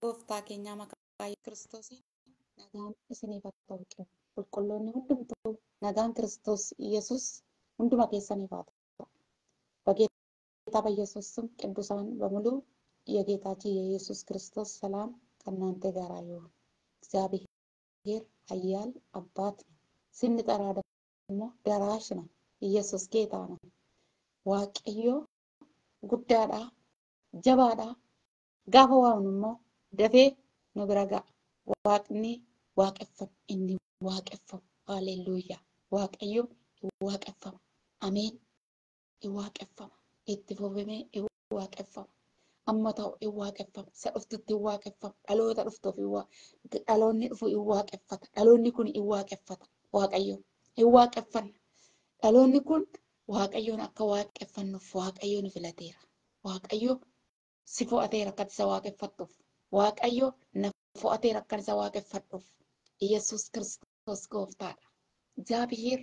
Gooftaa keenya maqaa Kiristoosiin nagaan isiniif haa ta'u. Qulqulloonni hundumtuu nagaan Kiristoos Yesuus hunduma keessaniif haa ta'u. በጌታ በኢየሱስ ስም ቅዱሳን በሙሉ የጌታችን የኢየሱስ ክርስቶስ ሰላም ከእናንተ ጋር ይሁን። እግዚአብሔር ኃያል አባት ነው። ስንጠራ ደግሞ ደራሽ ነው። ኢየሱስ ጌታ ነው። ዋቀዮ ጉዳዳ ጀባዳ ጋፈዋውንሞ ደፌ ንብረጋ ዋቅኒ ዋቀፈም እኒ ዋቀፈም ሃሌሉያ ዋቀዮ ዋቀፈም አሜን ይዋቀፈም ittifofame iwaaqeffama amma ta'u iwaaqeffama isa dhuftutti iwaaqeffama dhaloota dhuftuuf dhaloonni dhufu iwaaqeffata dhaloonni kun iwaaqeffata waaqayyo iwaaqeffanna dhaloonni kun waaqayyoon akka waaqeffannuuf waaqayyoon filateera waaqayyo si fo'ateera akka isa waaqeffattuuf waaqayyo na fo'ateera akka isa waaqeffadhuuf ኢየሱስ ክርስቶስ ጎፍታadha እግዚአብሔር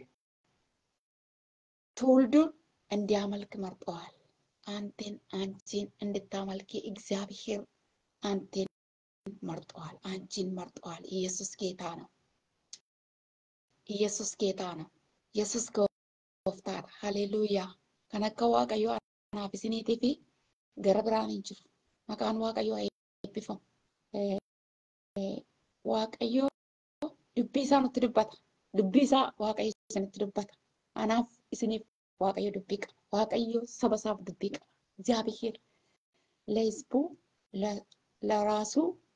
ትውልዱን እንዲያመልክ መርጠዋል። አንተን አንቺን እንድታመልኪ እግዚአብሔር አንተን መርጠዋል፣ አንቺን መርጠዋል። ኢየሱስ ጌታ ነው። ኢየሱስ ጌታ ነው። ኢየሱስ ጎፍታadha ሃሌሉያ ከነከ ዋቀዮ አናፍሲኒቲፊ ገረብራን እንጅሩ መቃን ዋቀዮ አይብፈም ዋቀዮ ድቢሳ ነው ትድባታ ድቢሳ ዋቀዮ ስንት ትድባታ አናፍ እስኒፍ waaqayyo dubbii qaba waaqayyo saba isaaf dubbii qaba እግዚአብሔር ለሕዝቡ ለራሱ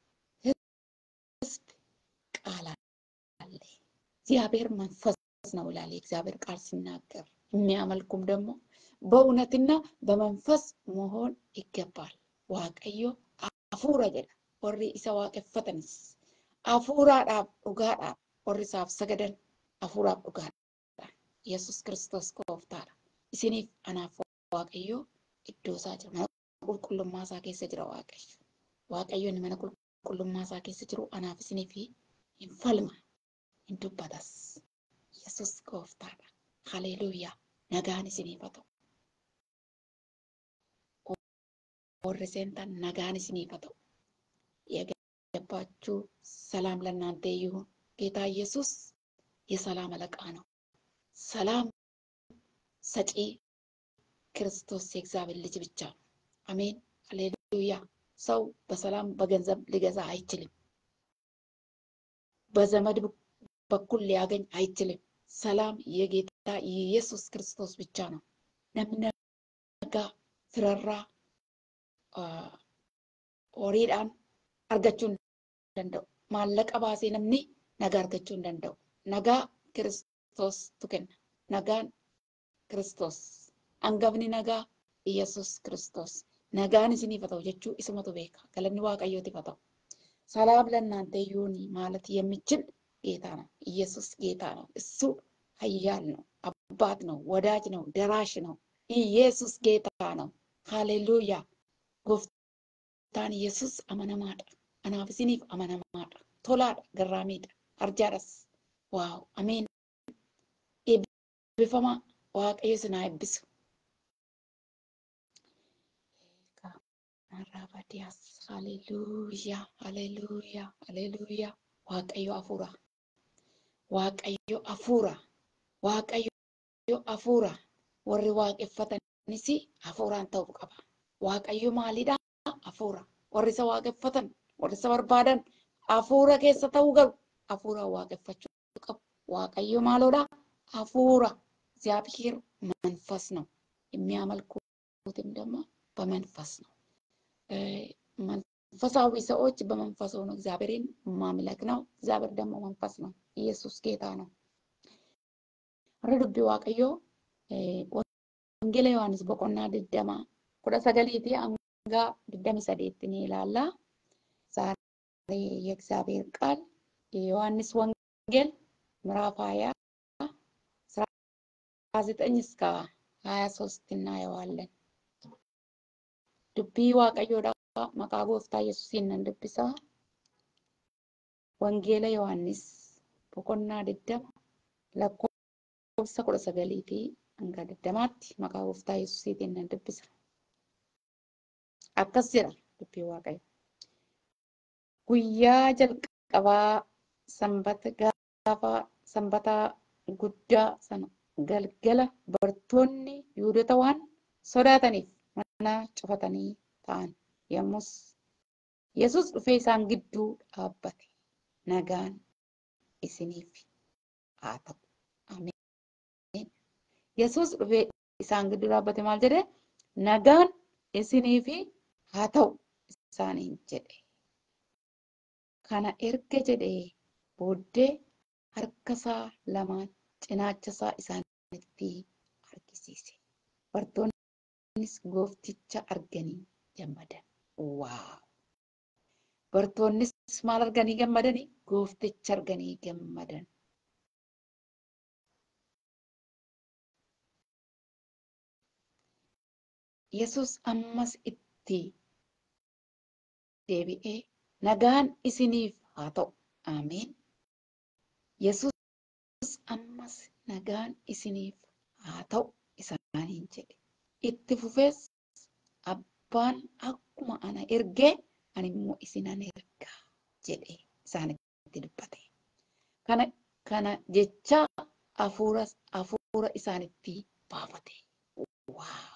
ሕዝብ ቃል አለ እግዚአብሔር መንፈስ ነው ይላል የእግዚአብሔር ቃል ሲናገር የሚያመልኩም ደግሞ በእውነትና በመንፈስ መሆን ይገባል waaqayyo አፉራ ጀዳ ወሪ ኢሳ waaqeffatanis አፉራadhaaf dhugaadhaaf warri isaaf sagadan afuuraaf dhugaadhaaf ኢየሱስ ክርስቶስ ጎፍታadha isiniif anaaf waaqayyo iddoo isaa jira mana qulqullummaa isaa keessa jira waaqayyoon mana qulqullummaa isaa keessa jiru anaaf isiniif hin falma hin dubbatas ኢየሱስ ጎፍታadha ሃሌሉያ nagaan isiniif haa ta'u warri seentan nagaan isiniif haa ta'u የገባችሁ ሰላም ለእናንተ ይሁን ጌታ ኢየሱስ የሰላም አለቃ ነው ሰላም ሰጪ ክርስቶስ የእግዚአብሔር ልጅ ብቻ ነው። አሜን ሃሌሉያ። ሰው በሰላም በገንዘብ ሊገዛ አይችልም። በዘመድ በኩል ሊያገኝ አይችልም። ሰላም የጌታ ኢየሱስ ክርስቶስ ብቻ ነው። ነጋ ፍረራ ኦሪዳን አርገቹን እንደው ማለቀ ባሴ ነምኒ ነጋ አርገቹን እንደው ነጋ ክርስቶስ tuken nagaan Kristos angafni nagaa ኢየሱስ ክርስቶስ nagaan isiniif haa ta'u jechuu isumatu beeka galanni waaqayyootiif haa ta'u ሰላም ለእናንተ ይሁን ማለት የሚችል ጌታ ነው ኢየሱስ ጌታ ነው እሱ ኃያል ነው አባት ነው ወዳጅ ነው ደራሽ ነው ኢየሱስ ጌታ ነው ሃሌሉያ ጎፍታን ኢየሱስ አመነማዳ አናፍ isiniif amanamaadha tolaadha garraamiidha arjaadhas waaw አሜን bifama waaqayyo sinaa eebbisu Arabadias haleluya haleluya haleluya waaqayyo afuura waaqayyo afuura waaqayyo afuura warri waaqeffatanis afuuraan ta'uu qaba waaqayyo maalidha afuura warri isa waaqeffatan warri isa barbaadan afuura keessa ta'uu qabu afuura waaqeffachuu qabu waaqayyo maaloodha አፉራ እግዚአብሔር መንፈስ ነው የሚያመልኩትም ደግሞ በመንፈስ ነው መንፈሳዊ ሰዎች በመንፈስ ሆነው እግዚአብሔርን ማምለክ ነው እግዚአብሔር ደግሞ መንፈስ ነው ኢየሱስ ጌታ ነው ረዱቢ ዋቀዮ ወንጌል ዮሐንስ በቆና ድደማ ኩዳ ሰገሊቲ አንጋ ድደም ሰዴትኒ ይላላ ዛሬ የእግዚአብሔር ቃል የዮሐንስ ወንጌል ምዕራፍ 20 19 እስከ 23 እናየዋለን dubbii waaqayyoodha maqaa gooftaa yesuusiin nan dubbisa wangeela yohannis boqonnaa 20 lakkoofsa 19 fi hanga 20tti maqaa gooftaa yesuusiitiin nan dubbisa akkas jedha dubbii waaqayyo guyyaa jalqabaa sanbata guddaa sana galgala bartoonni Yihuudoota waan sodaataniif mana cufatanii ta'an. Yommus Yesuus dhufee isaan gidduu dhaabbate. Nagaan isiniif haa ta'u. Ameen. Yesuus dhufee isaan gidduu dhaabbate maal jedhee? Nagaan isiniif haa ta'u isaaniin jedhe. Kana erga jedhee booddee harka isaa lamaan cinaacha isaa isaanitti argisiise. Bartoonnis goofticha arganii gammadan. Waaw! Bartoonnis maal arganii gammadanii? Goofticha arganii gammadan. Yesuus ammas itti deebi'ee nagaan isiniif haa ta'u. Ameen. Yesuus ammas nagaan isiniif haa ta'u isaaniin jedhe. Itti fufees abbaan akkuma ana ergee ani immoo isinan ergaa jedhee isaanitti dubbate. Kana jecha hafuura isaanitti baafate. Waaw!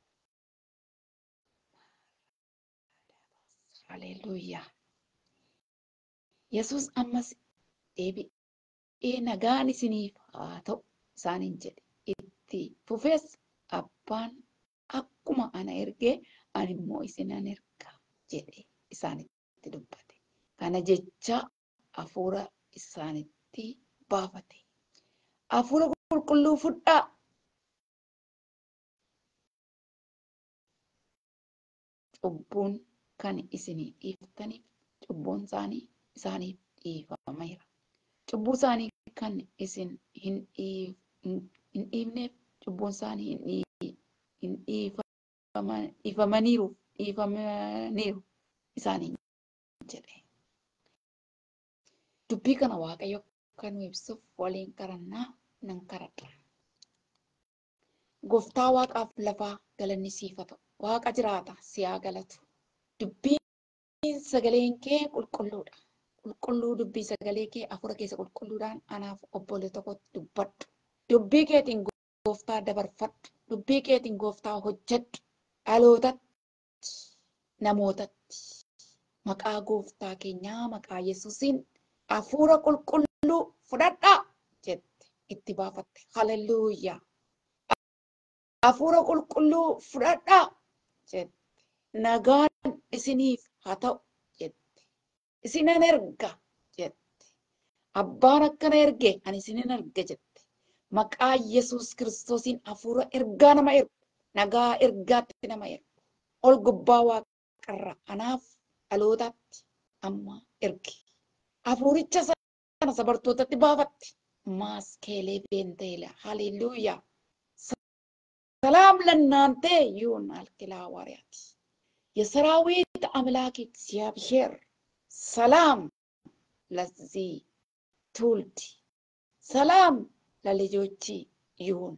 Haleluuyaa! Yesuus ammas deebi'ee nagaan isiniif haa ta'u isaaniin jedhe. Itti fufees abbaan akkuma ana ergee ani immoo isinan ergaa jedhee isaanitti dubbate. Kana jecha hafuura isaanitti baafate. Hafuura qulqulluu fudhaa. Cubbuun kan isinii dhiiftaniif cubbuun isaaniif dhiifameera. Cubbuu isaanii kan isin hin dhiifneef cubbuun isaanii hin dhiifamaniiru isaaniin jedhe. Dubbii kana Waaqayyo kan ibsuuf waliin qarannaa nan kadhadha. Gooftaa Waaqaaf lafaa galanni siif haa ta'u. Waaqa jiraata si haa galatu. Dubbiin sagaleen kee qulqulluudha. Qulqulluu dubbii sagalee kee hafuura keessa qulqulluudhaan anaaf obbolee tokkotti dubbadhu. Dubbii keetiin Gooftaa dabarfadhu. Dubbii keetiin Gooftaa hojjedhu. Dhalootatti, namootatti. Maqaa Gooftaa keenyaa maqaa Yesuusiin hafuura qulqulluu fudhadhaa jette itti baafatte. Haleluuyaa! Hafuura qulqulluu fudhadhaa jette. Nagaan isiniif haa ta'u jette. Isinan erga jette. Abbaan akkana erge ani isinan erga jette. Maqaa Yesuus Kiristoosiin hafuura ergaa nama ergu. Nagaa ergaatti nama ergu. Ol gubbaa waaqarra anaaf dhalootaatti amma ergi. Hafuuricha sana sabartootatti baafatte. Maaskeelee beenteela. Haleluuyaa! ሰላም ለእናንተ ይሁን አልክላ ሐዋርያት። የሰራዊት አምላክ እግዚአብሔር ሰላም ለዚህ ትውልድ፣ ሰላም ለልጆች ይሁን።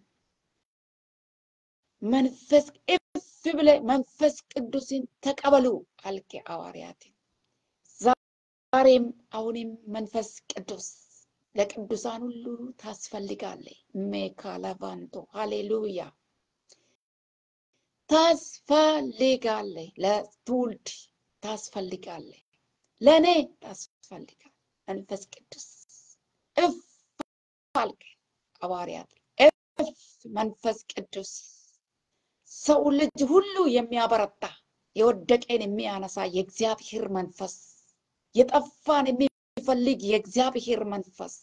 መንፈስ መንፈስ ቅዱስን ተቀበሉ አልክ ሐዋርያት። ዛሬም አሁንም መንፈስ ቅዱስ ለቅዱሳን ሁሉ ታስፈልጋለህ። ሜካላቫንቶ ሃሌሉያ! ታስፈልጋለህ። ለትውልድ ታስፈልጋለህ። ለእኔ ታስፈልጋለህ። መንፈስ ቅዱስ እፍ አልክ ሐዋርያት። እፍ መንፈስ ቅዱስ ሰው ልጅ ሁሉ የሚያበረታ የወደቀን የሚያነሳ የእግዚአብሔር መንፈስ፣ የጠፋን የሚፈልግ የእግዚአብሔር መንፈስ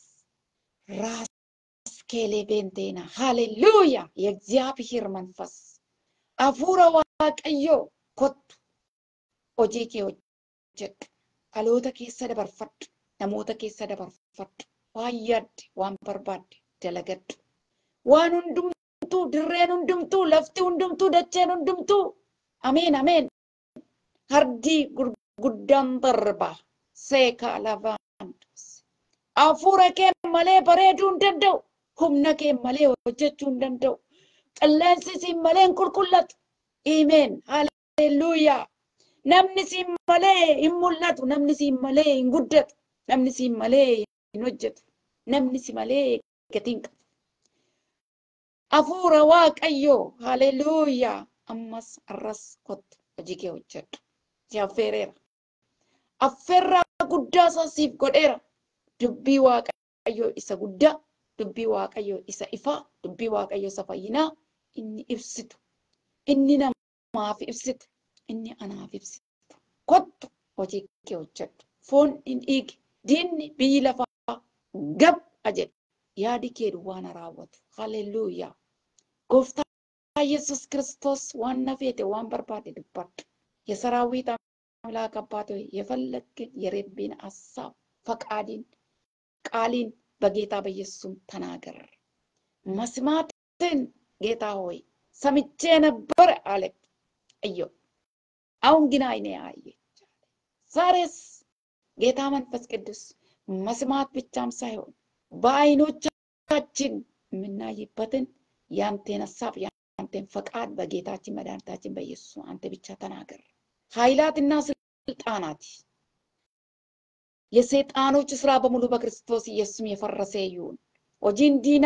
ራስ ኬሌቤንቴና ሃሌሉያ! የእግዚአብሔር መንፈስ hafuura waaqayyoo kottu hojii kee hojjedhu. Dhaloota keessa dabarfadhu. Namoota keessa dabarfadhu. Waan yaadde, waan barbaadde dalagadhu. Waan hundumtuu, dirreen hundumtuu, lafti hundumtuu, dacheen hundumtuu. Ameen, ameen. Hardii guddaan darba. Seekaa lavaantos. Hafuura kee malee bareeduu hin danda'u. Humna kee malee hojjechuu hin danda'u. qilleensi siin malee hin qulqullatu. Ameen. Haleluuyaa. namni siin malee hin mul'atu, namni siin malee hin guddatu, namni siin malee hin hojjetu, namni si malee gatiin qabu. Hafuura Waaqayyoo, haleluuyaa, ammas arras kottu hojii kee hojjedhu. Si affeereera. Affeerraa guddaa isaa siif godheera. Dubbii Waaqayyoo isa guddaa, dubbii Waaqayyoo isa ifaa, dubbii Waaqayyoo isa fayyinaa inni ibsitu, inni namaaf ibsitu, inni anaaf ibsitu. Kottu hojii kee hojjedhu. Foon hin dhiigi, diinni biyyi lafaa gab jedhe. Yaadi kee duwwaa na raawwatu. Haleluuyaa. Gooftaa Yesuus Kiristoos waan na feete waan barbaade dubbadhu. የሰራዊት አምላክ አባት ሆይ የፈለግን የልቤን ሐሳብ ፈቃድን ቃልን በጌታ በኢየሱስ ተናገር። መስማትን ጌታ ሆይ ሰምቼ ነበር አለ ኢዮብ። አሁን ግን አይኔ አየ። ዛሬስ ጌታ መንፈስ ቅዱስ መስማት ብቻም ሳይሆን በዓይኖቻችን የምናይበትን ያንተን ሐሳብ ያንተን ፈቃድ በጌታችን መድኃኒታችን በኢየሱስ አንተ ብቻ ተናገር። ኃይላትና ስልጣናት የሰይጣኖች ስራ በሙሉ በክርስቶስ ኢየሱስ የፈረሰ ይሁን። ኦጂን ዲና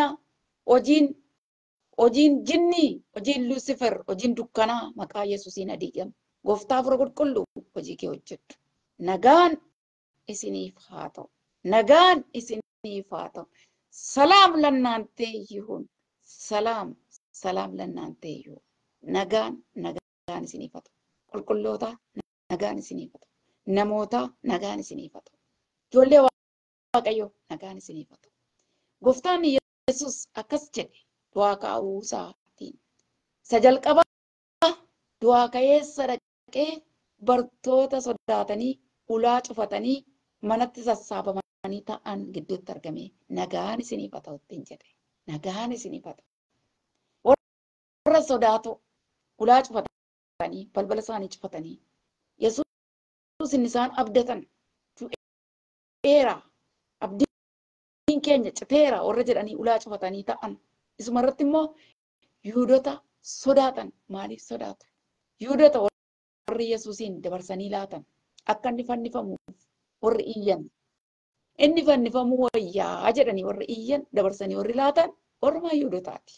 ኦጂን ጅኒ ኦጂን ሉሲፈር ኦጂን ዱካና መቃ ኢየሱስን አዲየም ጎፍታ ፍረ ቁልቁሉ ኦጂ ከ ሆጀቱ ነጋን እስኒፍ ሃተው ነጋን እስኒፍ ሃተው ሰላም ለናንተ ይሁን። ሰላም ለናንተ ይሁን። ነጋን እስኒፍ ሃተው ቁልቁሎታ ነጋን እስኒፍ ሃተው ነሞታ ነጋን እስኒፍ ሃተው ጆሌ waaqayyo nagaan isiniif haa ta'u. Gooftaan Yesuus akkas jedhe du'aa ka'uu isaatiin. Isa jalqabaa du'aa ka'eessa dhaqee bartoota sodaatanii ulaa cufatanii manatti sassaabamanii ta'an gidduutti argame nagaan isiniif haa ta'u ittiin jedhe. Nagaan isiniif haa ta'u. Warra sodaatu ulaa cufatanii balbala isaanii cufatanii Yesuus inni isaan abdatan era abdiin keenya citeera warra jedhanii ulaa cufatanii ta'an. Isuma irratti immoo Yihuudoota sodaatan. Maaliif sodaatu? Yihuudoota warri Yesuusin dabarsanii laatan akka inni fannifamuuf warri iyyan. Inni fannifamuu wayyaa jedhanii warri iyyan dabarsanii warri laatan warruma Yihuudootaati.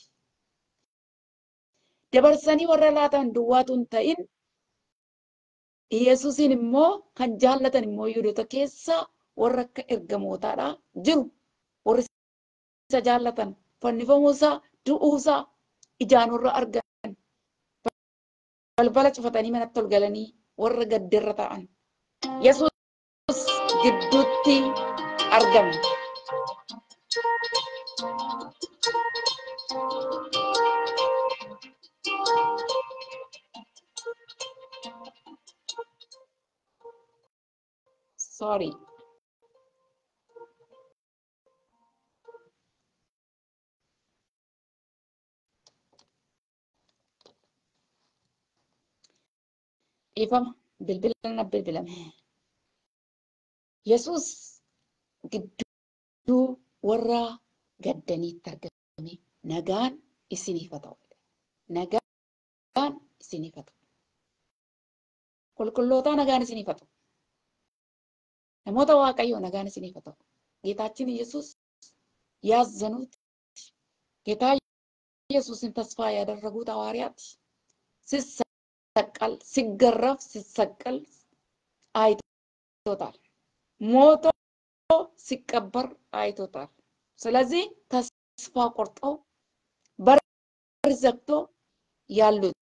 Dabarsanii warra laatan duwwaatu hin ta'in Yesuusin immoo kan jaallatan immoo Yihuudoota keessaa warra akka ergamootaadha jiru. Warri isa jaallatan fannifamuusaa du'uusaa ijaan warra argan balbala cufatanii manatti ol galanii warra gaddarra ta'an Yesuus gidduutti argame. Sorry. Ifama bilbilame. Yesuus gidduu warra gaddaniitti argame. Nagaan isiniif haa ta'u. Nagaan isiniif haa ta'u. Qulqullootaa nagaan isiniif haa ta'u. Namoota Waaqayyoo nagaan isiniif haa ta'u. ጌታችን ኢየሱስ ያዘኑት ጌታ ኢየሱስን ተስፋ ያደረጉት ሐዋርያት ሲሰቀል ሲገረፍ ሲሰቀል አይቶታል። ሞቶ ሲቀበር አይቶታል። ስለዚህ ተስፋ ቆርጠው በር ዘግቶ ያሉት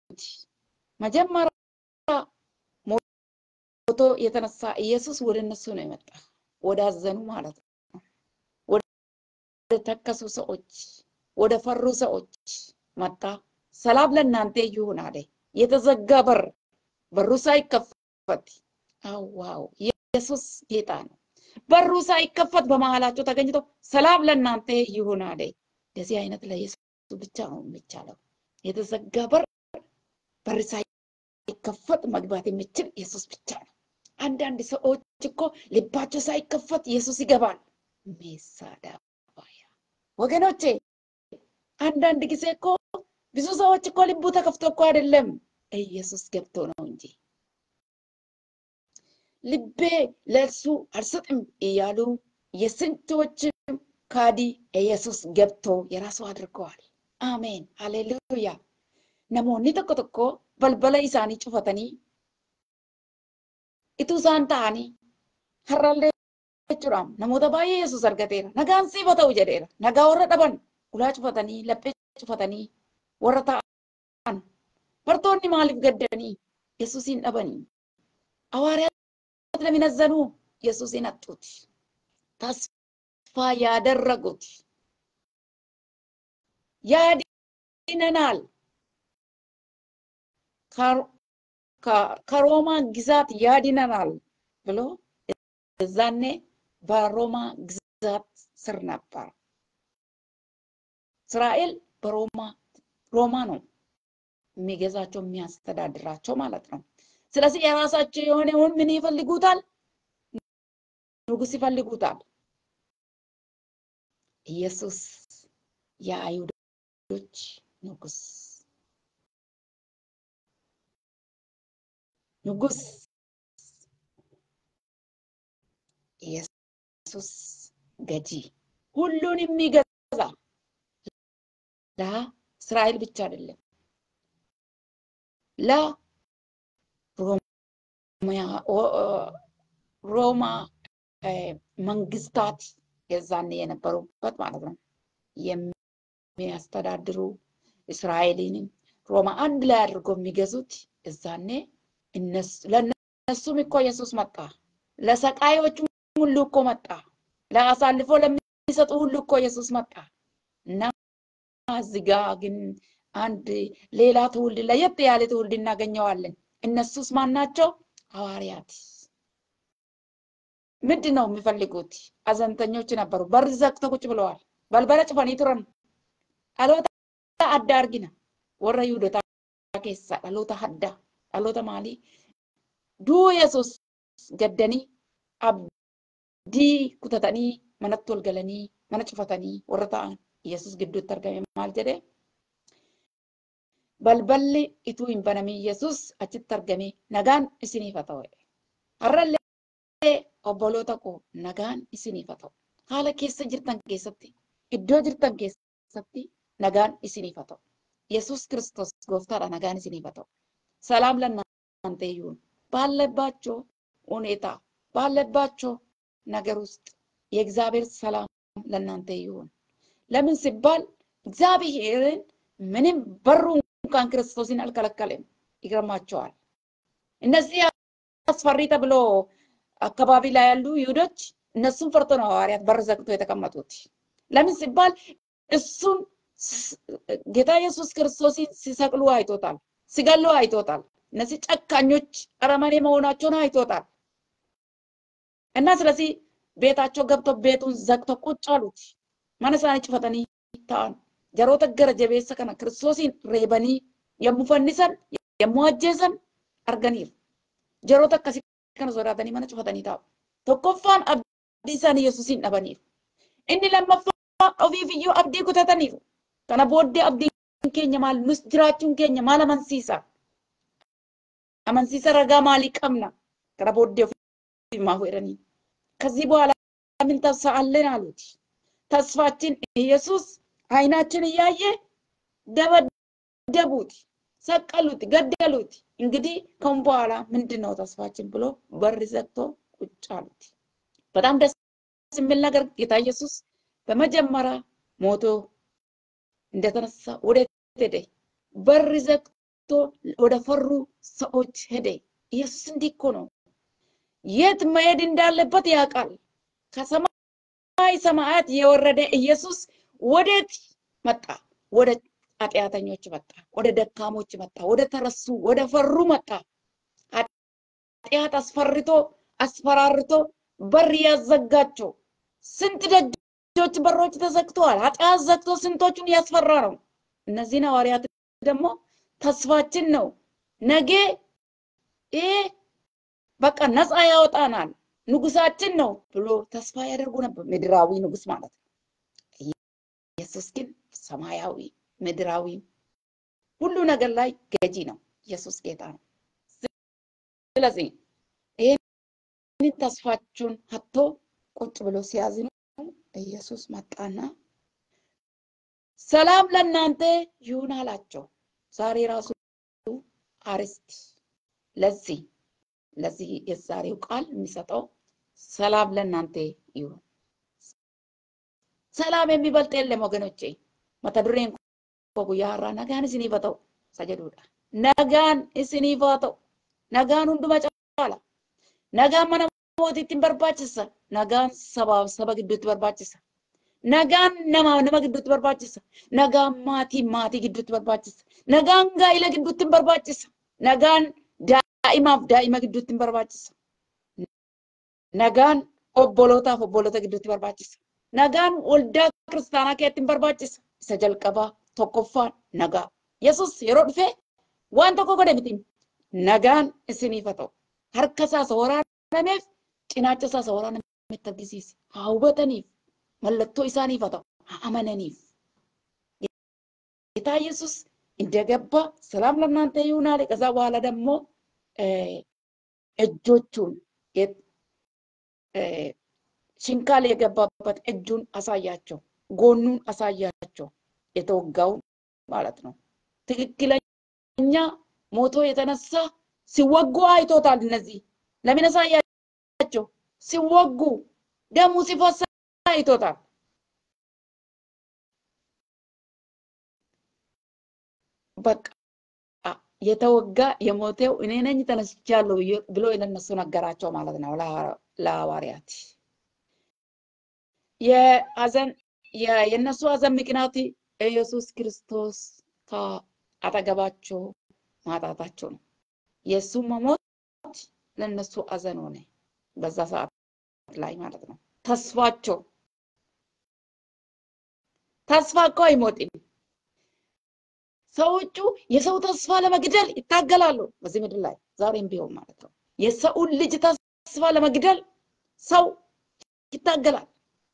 መጀመሪያ ሞቶ የተነሳ ኢየሱስ ወደ እነሱ ነው የመጣ። ወደ አዘኑ ማለት ነው። ወደ ተከሱ ሰዎች ወደ ፈሩ ሰዎች መጣ። ሰላም ለእናንተ ይሁን አለ። የተዘጋ በሩ ሳይከፈት ዋው ኢየሱስ ጌታ ነው። በሩ ሳይከፈት በመሃላቸው ተገኝቶ ሰላም ለእናንተ ይሁን አለ። እንደዚህ አይነት ለኢየሱስ ብቻ ነው የሚቻለው። የተዘጋ በር ሳይከፈት መግባት የሚችል ኢየሱስ ብቻ ነው። አንዳንድ ሰዎች እኮ ልባቸው ሳይከፈት ኢየሱስ ይገባል። ሜሳዳባያ ወገኖቼ አንዳንድ ጊዜ እኮ ብዙ ሰዎች እኮ ልቡ ተከፍቶ እኮ አይደለም ኢየሱስ ገብቶ ነው እንጂ ልቤ ለእርሱ አልሰጥም እያሉ የስንቶች ካዲ ኢየሱስ ገብቶ የራሱ አድርገዋል። አሜን ሃሌሉያ። namoonni tokko tokko balbala isaanii cufatanii ituu isaan ta'anii har'allee jechuudhaan namoota baay'ee Yesuus argateera. Nagaan siif haa ta'u jedheera. Nagaa warra dhaban ulaa cufatanii laphee cufatanii warra ta'an bartoonni maaliif gaddanii Yesuusin dhabanii ሐዋርያት ለምን አዘኑ? ኢየሱስን አጡት። ተስፋ ያደረጉት ያድነናል ከሮማ ግዛት ያድነናል ብሎ እዛኔ በሮማ ግዛት ስር ነበር። እስራኤል ሮማ ነው የሚገዛቸው የሚያስተዳድራቸው ማለት ነው። ስለዚህ የራሳቸው የሆነውን ምን ይፈልጉታል? ንጉስ ይፈልጉታል። ኢየሱስ የአይሁዶች ንጉስ ኢየሱስ ገጂ ሁሉን የሚገዛ ለእስራኤል ብቻ አይደለም ሮማ መንግስታት የዛኔ የነበሩበት ማለት ነው የሚያስተዳድሩ እስራኤልን ሮማ አንድ ላይ አድርጎ የሚገዙት እዛኔ ለነሱም እኮ ኢየሱስ መጣ። ለሰቃዮች ሁሉ እኮ መጣ። ለአሳልፎ ለሚሰጡ ሁሉ እኮ ኢየሱስ መጣ። እና እዚህ ጋር ግን አንድ ሌላ ትውልድ ለየት ያለ ትውልድ እናገኘዋለን። እነሱስ ማን ናቸው? ሐዋርያት። ምንድነው የሚፈልጉት? አዘንተኞች ነበሩ። በር ዘግተው ቁጭ ብለዋል። በልበለ ጭፈኒ ቱረን አሎታ አዳርጊና ወረ ይሁዶታ ኬሳ አሎታ ሀዳ አሎታ ማሊ ዱ ኢየሱስ ገደኒ አብዲ ኩተተኒ መነቶል ገለኒ መነጭፈተኒ ወረታ ኢየሱስ ግዱት ተርገመ ማል ጀደ balballi itu hin banami Yesus achitti argame nagaan isiniif haa ta'u. Har'allee obbolota koo nagaan isiniif haa ta'u. Haala keessa jirtan keessatti iddoo jirtan keessatti nagaan isiniif haa ta'u. Yesus Kristos gooftaadha nagaan isiniif haa ta'u. ሰላም ለእናንተ ይሁን። ባለባቸው ሁኔታ ባለባቸው ነገር ውስጥ የእግዚአብሔር ሰላም ለእናንተ ይሁን። ለምን ሲባል እግዚአብሔርን ምንም በሩ እንኳን ክርስቶስን አልከለከለም። ይገርማቸዋል። እነዚህ አስፈሪ ተብሎ አካባቢ ላይ ያሉ ይሁዶች እነሱን ፈርቶ ነው ሐዋርያት በር ዘግተው የተቀመጡት። ለምን ሲባል እሱን ጌታ ኢየሱስ ክርስቶስን ሲሰቅሉ አይቶታል፣ ሲገሉ አይቶታል። እነዚህ ጨካኞች አረመኔ መሆናቸውን አይቶታል። እና ስለዚህ ቤታቸው ገብተው ቤቱን ዘግተው ቁጭ አሉት። ማነሳን ጭፈተኒ ታን ጀሮተ ገረ ጀቤሰ ከነ ክርስቶስን ሬበኒ የሙፈንሰን የሙአጀሰን አርገኒር ጀሮተ ከሲ ከነ ሶዳተኒ ማነ ጭፈተኒ ታው tokkoffaan abdii isaan Yesuusin dhabaniif inni lammaffaa ofiifiyyuu abdii kutataniif kana booddee abdiin keenya maal nus jiraachuun keenya maal amansiisa ragaa maalii qabna kana booddee ofiif maafu jedhanii ከዚህ በኋላ ምን ተስፋ አለን አሉት። ተስፋችን ኢየሱስ አይናችን እያየ ደበደቡት፣ ሰቀሉት፣ ገደሉት። እንግዲህ ከሁን በኋላ ምንድነው ተስፋችን ብሎ በር ዘግቶ ቁጭ አሉት። በጣም ደስ የሚል ነገር ጌታ ኢየሱስ በመጀመሪያ ሞቶ እንደተነሳ ወደ ሄደ በር ዘግቶ ወደ ፈሩ ሰዎች ሄደ። ኢየሱስ እንዲህ እኮ ነው የት መሄድ እንዳለበት ያውቃል። ከሰማይ ሰማያት የወረደ ኢየሱስ ወዴት መጣ? ወደ ኃጢአተኞች መጣ፣ ወደ ደካሞች መጣ፣ ወደ ተረሱ ወደ ፈሩ መጣ። ኃጢአት አስፈራርቶ በር ያዘጋቸው ስንት ደጆች በሮች ተዘግተዋል። ኃጢአት ዘግቶ ስንቶቹን ያስፈራ ነው። እነዚህን ሐዋርያት ደግሞ ተስፋችን ነው ነገ በቃ ነፃ ያወጣናል ንጉሳችን ነው ብሎ ተስፋ ያደርጉ ነበር። ምድራዊ ንጉስ ማለት ነው። ኢየሱስ ግን ሰማያዊ ምድራዊ ሁሉ ነገር ላይ ገዢ ነው። ኢየሱስ ጌታ ነው። ስለዚህ ተስፋቸውን አጥቶ ቁጭ ብሎ ሲያዝኑ ኢየሱስ መጣና ሰላም ለእናንተ ይሁን አላቸው። ዛሬ ራሱ አርስት ለዚህ የዛሬው ቃል የሚሰጠው ሰላም ለእናንተ ይሁን። ሰላም የሚበልጥ የለም ወገኖቼ። መተድሬን ኮጉያራ ነጋን ሲኒፈተው ሰጀዱዳ ነጋን ሲኒፈተው ነጋን ሁንዱማ ጫላ ነጋን መነ ሞቲትን በርባችሳ ነጋን ሰባ ግዱት በርባችሳ ነጋን ነማ ግዱት በርባችሳ ነጋን ማቲ ግዱት በርባችሳ ነጋን ጋይለ ግዱትን በርባችሳ ነጋን ዳኢማ ግዱትን በርባችሳ ነጋን ኦቦሎታ ግዱት በርባችሳ ነጋን ወልዳ ክርስቲያና ከየትን በርባችሳ isa jalqaba tokkoffaan nagaa. Yesus yeroo dhufe waan tokko godhe miti. Nagaan isiniif haa ta'u. Harka isaa isa waraanameef cinaacha isaa isa waraanameef argisiise. Haa hubataniif mallattoo isaaniif haa ta'u. Haa amananiif. ጌታ ኢየሱስ እንደገባ ሰላም ለእናንተ ይሁን አለ። ከዛ በኋላ ደግሞ እጆቹን ሽንካል የገባበት እጁን አሳያቸው። ጎኑን አሳያቸው። የተወጋው ማለት ነው። ትክክለኛ ሞቶ የተነሳ ሲወጉ አይቶታል። እነዚህ ለምን አሳያቸው? ሲወጉ ደሙ ሲፈስ አይቶታል። በቃ የተወጋ የሞተው እኔ ነኝ ተነስቻለሁ ብሎ ለነሱ ነገራቸው ማለት ነው ለሐዋርያት። የነሱ ሐዘን ምክንያት ኢየሱስ ክርስቶስ ከአጠገባቸው ማጣታቸው ነው። የሱ መሞት ለነሱ ሐዘን ሆነ በዛ ሰዓት ላይ ማለት ነው። ተስፋ እኮ አይሞትም። ሰዎቹ የሰው ተስፋ ለመግደል ይታገላሉ በዚህ ምድር ላይ ዛሬም ቢሆን ማለት ነው። የሰው ልጅ ተስፋ ለመግደል ሰው ይታገላል።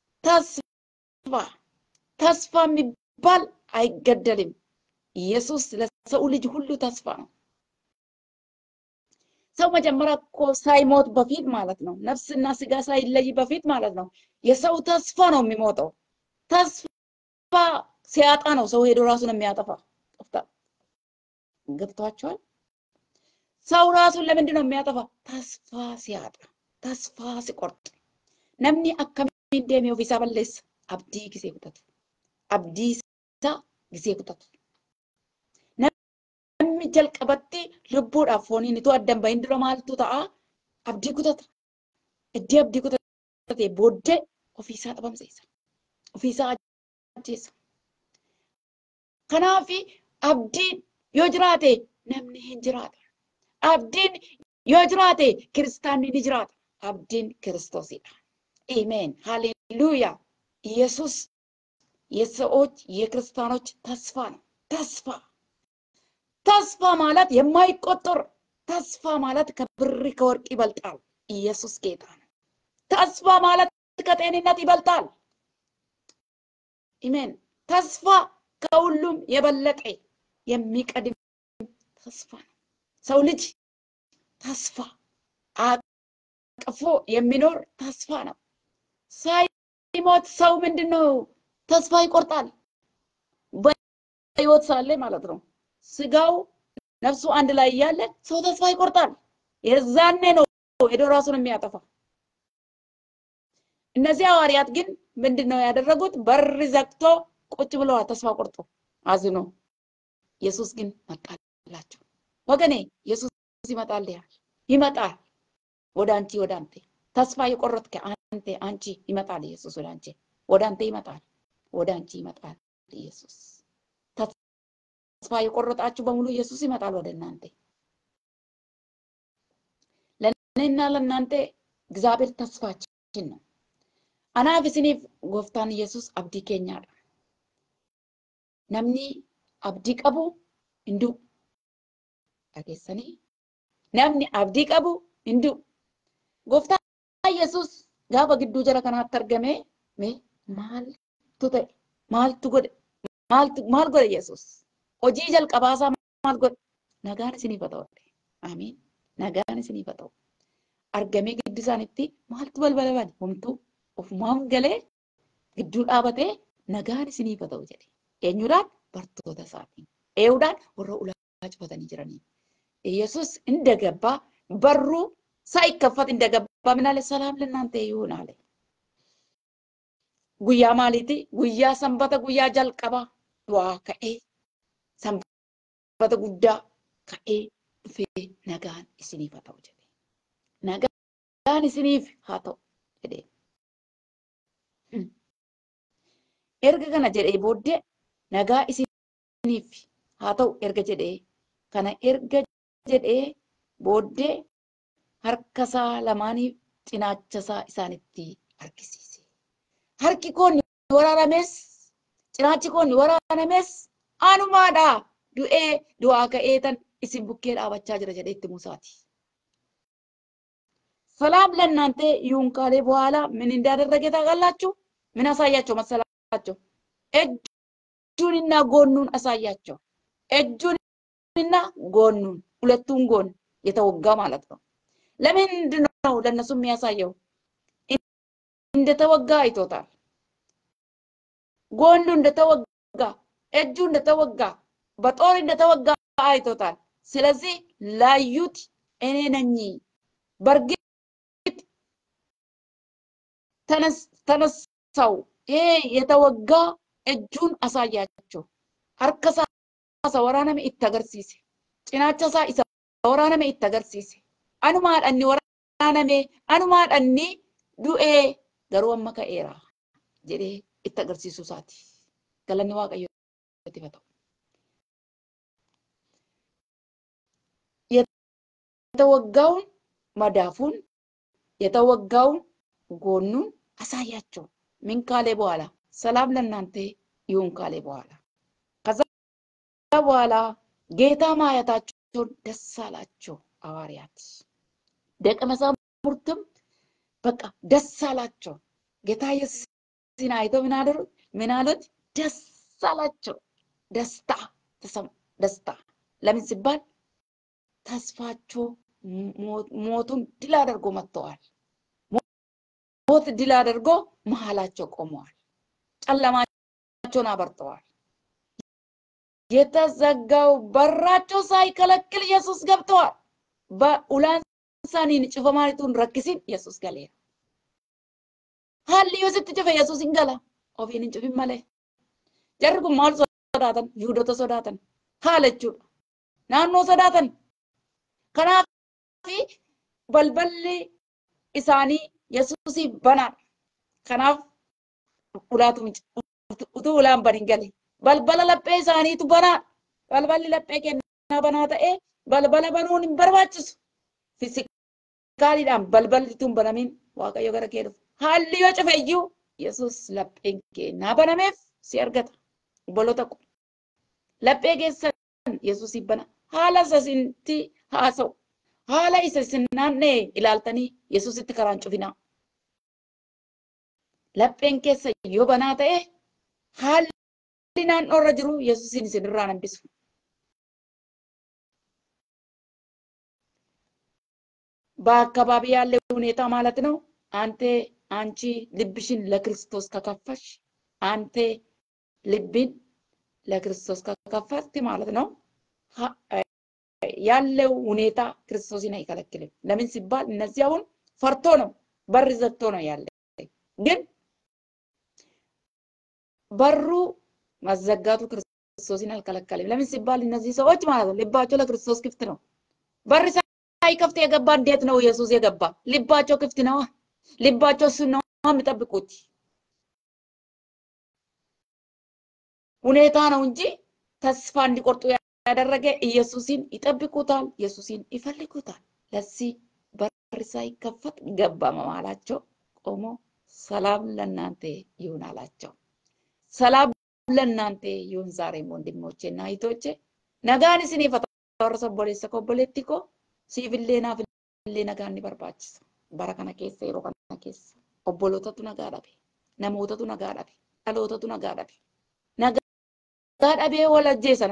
ተስፋ የሚባል አይገደልም። ኢየሱስ ለሰው ልጅ ሁሉ ተስፋ ነው። ሰው መጀመሪያ እኮ ሳይሞት በፊት ማለት ነው፣ ነፍስና ስጋ ሳይለይ በፊት ማለት ነው፣ የሰው ተስፋ ነው የሚሞተው። ተስፋ ሲያጣ ነው ሰው ሄዶ ራሱን የሚያጠፋ። ገብቷችኋል? ሰው ራሱን ለምንድን ነው የሚያጠፋ? ተስፋ ሲያጣ፣ ተስፋ ሲቆርጥ። ነምኒ አከሚን ደሜ ኦፊሳ በለስ አብዲ ጊዜ ኩተቱ አብዲሳ ጊዜ ኩተቱ ነምኒ ጀልቀበቲ ልቡudhaaf fooniin itu addan bahin dura maaltu ta'a? Abdii kutata. Iddii abdii kutate booddee ofiisaa dhabamsiisa. Ofiisaa ajjeesa. Kanaafi abdiin yoo jiraate namni hin jiraata. Abdiin yoo jiraate kiristaanni ni jiraata. Abdiin Kiristoosidha. Amen. Hallelujah. ኢየሱስ የሰዎች የክርስቲያኖች ተስፋ ነው። ተስፋ ማለት የማይቆጠር ተስፋ ማለት ከብር ከወርቅ ይበልጣል። ኢየሱስ ጌታ ነው። ተስፋ ማለት ከጤንነት ይበልጣል። አሜን። ተስፋ ከሁሉም የበለጠ የሚቀድም ተስፋ ነው። ሰው ልጅ ተስፋ አቅፎ የሚኖር ተስፋ ነው። ሳይሞት ሰው ምንድነው ተስፋ ይቆርጣል። በህይወት ሳለ ማለት ነው። ስጋው ነፍሱ አንድ ላይ ያለ ሰው ተስፋ ይቆርጣል። የዛኔ ነው ሄዶ ራሱን የሚያጠፋ። እነዚህ ሐዋርያት ግን ምንድነው ያደረጉት? በር ዘግቶ ቁጭ ብለዋል ተስፋ ቆርጦ አዝኖ። ኢየሱስ ግን መጣላቸው። ወገኔ ኢየሱስ ይመጣል ወደ አንተ ተስፋ የቆረጥከ አንቺ ይመጣል። ኢየሱስ ወደ አንተ ይመጣል። ወደ አንቺ ይመጣል ኢየሱስ። ተስፋ የቆረጣችሁ በሙሉ ኢየሱስ ይመጣል ወደ እናንተ። ለእኔና ለእናንተ እግዚአብሔር ተስፋችን ነው። አናፍስኒፍ ጎፍታን ኢየሱስ አብዲ ኬኛዳ ነምኒ አብዲ ቀቡ እንዱ አገሰኒ ነምኒ አብዲ ቀቡ እንዱ ጎፍታ ኢየሱስ ጋባ ግዱ ጀራ ከናት ተርገሜ ማል ጎደ ኢየሱስ ሆጂ ጀልቀባሳ ማል ጎደ ነጋን ሲኒፈታው። አሜን። ነጋን ሲኒፈታው argamee giddi isaanitti maaltu balbala bane homtuu ofumaan galee gidduu dhaabatee nagaan isiniif haa ta'u jedhe. Eenyudhaan? Bartoota isaatiin. Eeyyuudhaan warra ulaa cufatanii jiranii. Yesus indagabbaa barruu ሳይከፈት እንደገባ ምን አለ? ሰላም ለእናንተ ይሁን አለ። ጉያ ማሊቲ ጉያ ሰንበተ ጉያ ጀልቀባ ዱአ ከኤ ሰንበተ ጉዳ ከኤ ዱፌ ነጋን እስኒፍ haa ta'u jedhe. Nagaan isiniif haa ta'u jedhe. Erga kana jedhee booddee nagaa isiniif haa ta'u erga jedhee kana erga jedhee booddee harkasaa lamaanii cinaachasaa isaanitti harkisiise. Harki koonni waraanames cinaachi koonni waraanames anumaadha du'ee du'aa ka'eetan isin bukkee dhaabachaa jira jedhee itti Musaati. ሰላም ለእናንተ ይሁን ካለ በኋላ ምን እንዳደረገ ታውቃላችሁ? ምን አሳያቸው መሰላቸው? እጁንና ጎኑን አሳያቸው። እጁንና ጎኑን ሁለቱን ጎን የተወጋ ማለት ነው። ለምንድን ነው ለነሱ የሚያሳየው? እንደተወጋ አይቶታል። ጎኑ እንደተወጋ፣ እጁ እንደተወጋ፣ በጦር እንደተወጋ አይቶታል። ስለዚህ ላዩት እኔ ነኝ በርግጥ ተነሳው ይሄ የተወጋ እጁን አሳያቸው። harkasa waraaname itti agarsiise. Cinaachasaa isa waraaname itti agarsiise. Anumaadhaan waraaname, anumaadhaan du'ee garuu amma ka'eera jedhee itti agarsiisuu isaati. Galanni Waaqayyootiif haa ta'u. የተወጋውን መዳፉን የተወጋውን ጎኑን አሳያቸው። ምን ካለ በኋላ? ሰላም ለእናንተ ይሁን ካለ በኋላ ከዛ በኋላ ጌታ ማየታቸውን ደስ አላቸው ሐዋርያት። ደቀ መዛሙርትም በቃ ደስ አላቸው። ጌታ ኢየሱስን አይተው ምን አሉት? ደስ አላቸው። ደስታ ለምን ሲባል ተስፋቸው ሞቱን ድል አድርጎ መጥተዋል። ሞት ድል አድርጎ መሃላቸው ቆመዋል። ጨለማቸውን አበርተዋል። የተዘጋው በራቸው ሳይከለክል ኢየሱስ ገብተዋል። በኡላን ሳኒን ጭፈማሪቱን ረክሲን ኢየሱስ ገሌ ሀልዮ ስትጭፈ ኢየሱስ እንገላ ኦፊን እንጭፍ ማለ ጀርጉ ማል ሶዳተን ይሁዶተ ሶዳተን ሀለቹ ናኖ ሶዳተን ከናፊ በልበል ኢሳኒ ኢየሱስ በና ከናፍ ኡላቱ utu ulaan barin gale balbala laphee isaaniitu banaa. Balballi laphee kennaa banaa ta'ee balbala banuun hin barbaachisu. Fiizikaaliidhaan balballi tun banamin Waaqayyo gara kee dhufu. Haalli yoo cufe iyyuu Yesuus lapheen kennaa banameef si argata. Obboloota ko laphee keessan Yesuus bana. Haala isaanitti haasa'u. Haala isa isin naannee ilaaltanii Yesuusitti karaan cufinaa. Lapheen keessa yoo banaa ta'e haalli naannoo irra jiru Yesuusin isinirraa hambisu. በአካባቢ ያለ ሁኔታ ማለት ነው። አንቺ ልብሽን ለክርስቶስ ከከፈሽ፣ አንተ ልብን ለክርስቶስ ከከፈት ማለት ነው ያለው ሁኔታ ክርስቶስን አይከለክልም። ለምን ሲባል እነዚህ አሁን ፈርቶ ነው በር ዘግቶ ነው ያለ። ግን በሩ መዘጋቱ ክርስቶስን አልከለከለም። ለምን ሲባል እነዚህ ሰዎች ማለት ነው ልባቸው ለክርስቶስ ክፍት ነው። በር ሳይከፍት የገባ እንዴት ነው ኢየሱስ የገባ? ልባቸው ክፍት ነው። ልባቸው እሱን ነው የሚጠብቁት። ሁኔታ ነው እንጂ ተስፋ እንዲቆርጡ ያደረገ ኢየሱስን ይጠብቁታል፣ ኢየሱስን ይፈልጉታል። ለዚህ በር ሳይከፈት ገባ ማለታቸው ቆሞ ሰላም ለእናንተ ይሁን አላቸው። ሰላም ለእናንተ ይሁን። ዛሬም ወንድሞቼና እህቶቼ ነጋን isiniif warra obboleessa obboleettii ko siifillee naafillee nagaan ni barbaachisa. Bara kana keessa yeroo kana keessa obbolootatu nagaa dhabe, namootatu nagaa dhabe, dhalootatu nagaa dhabe. Nagaa dhabee wal ajjeesan,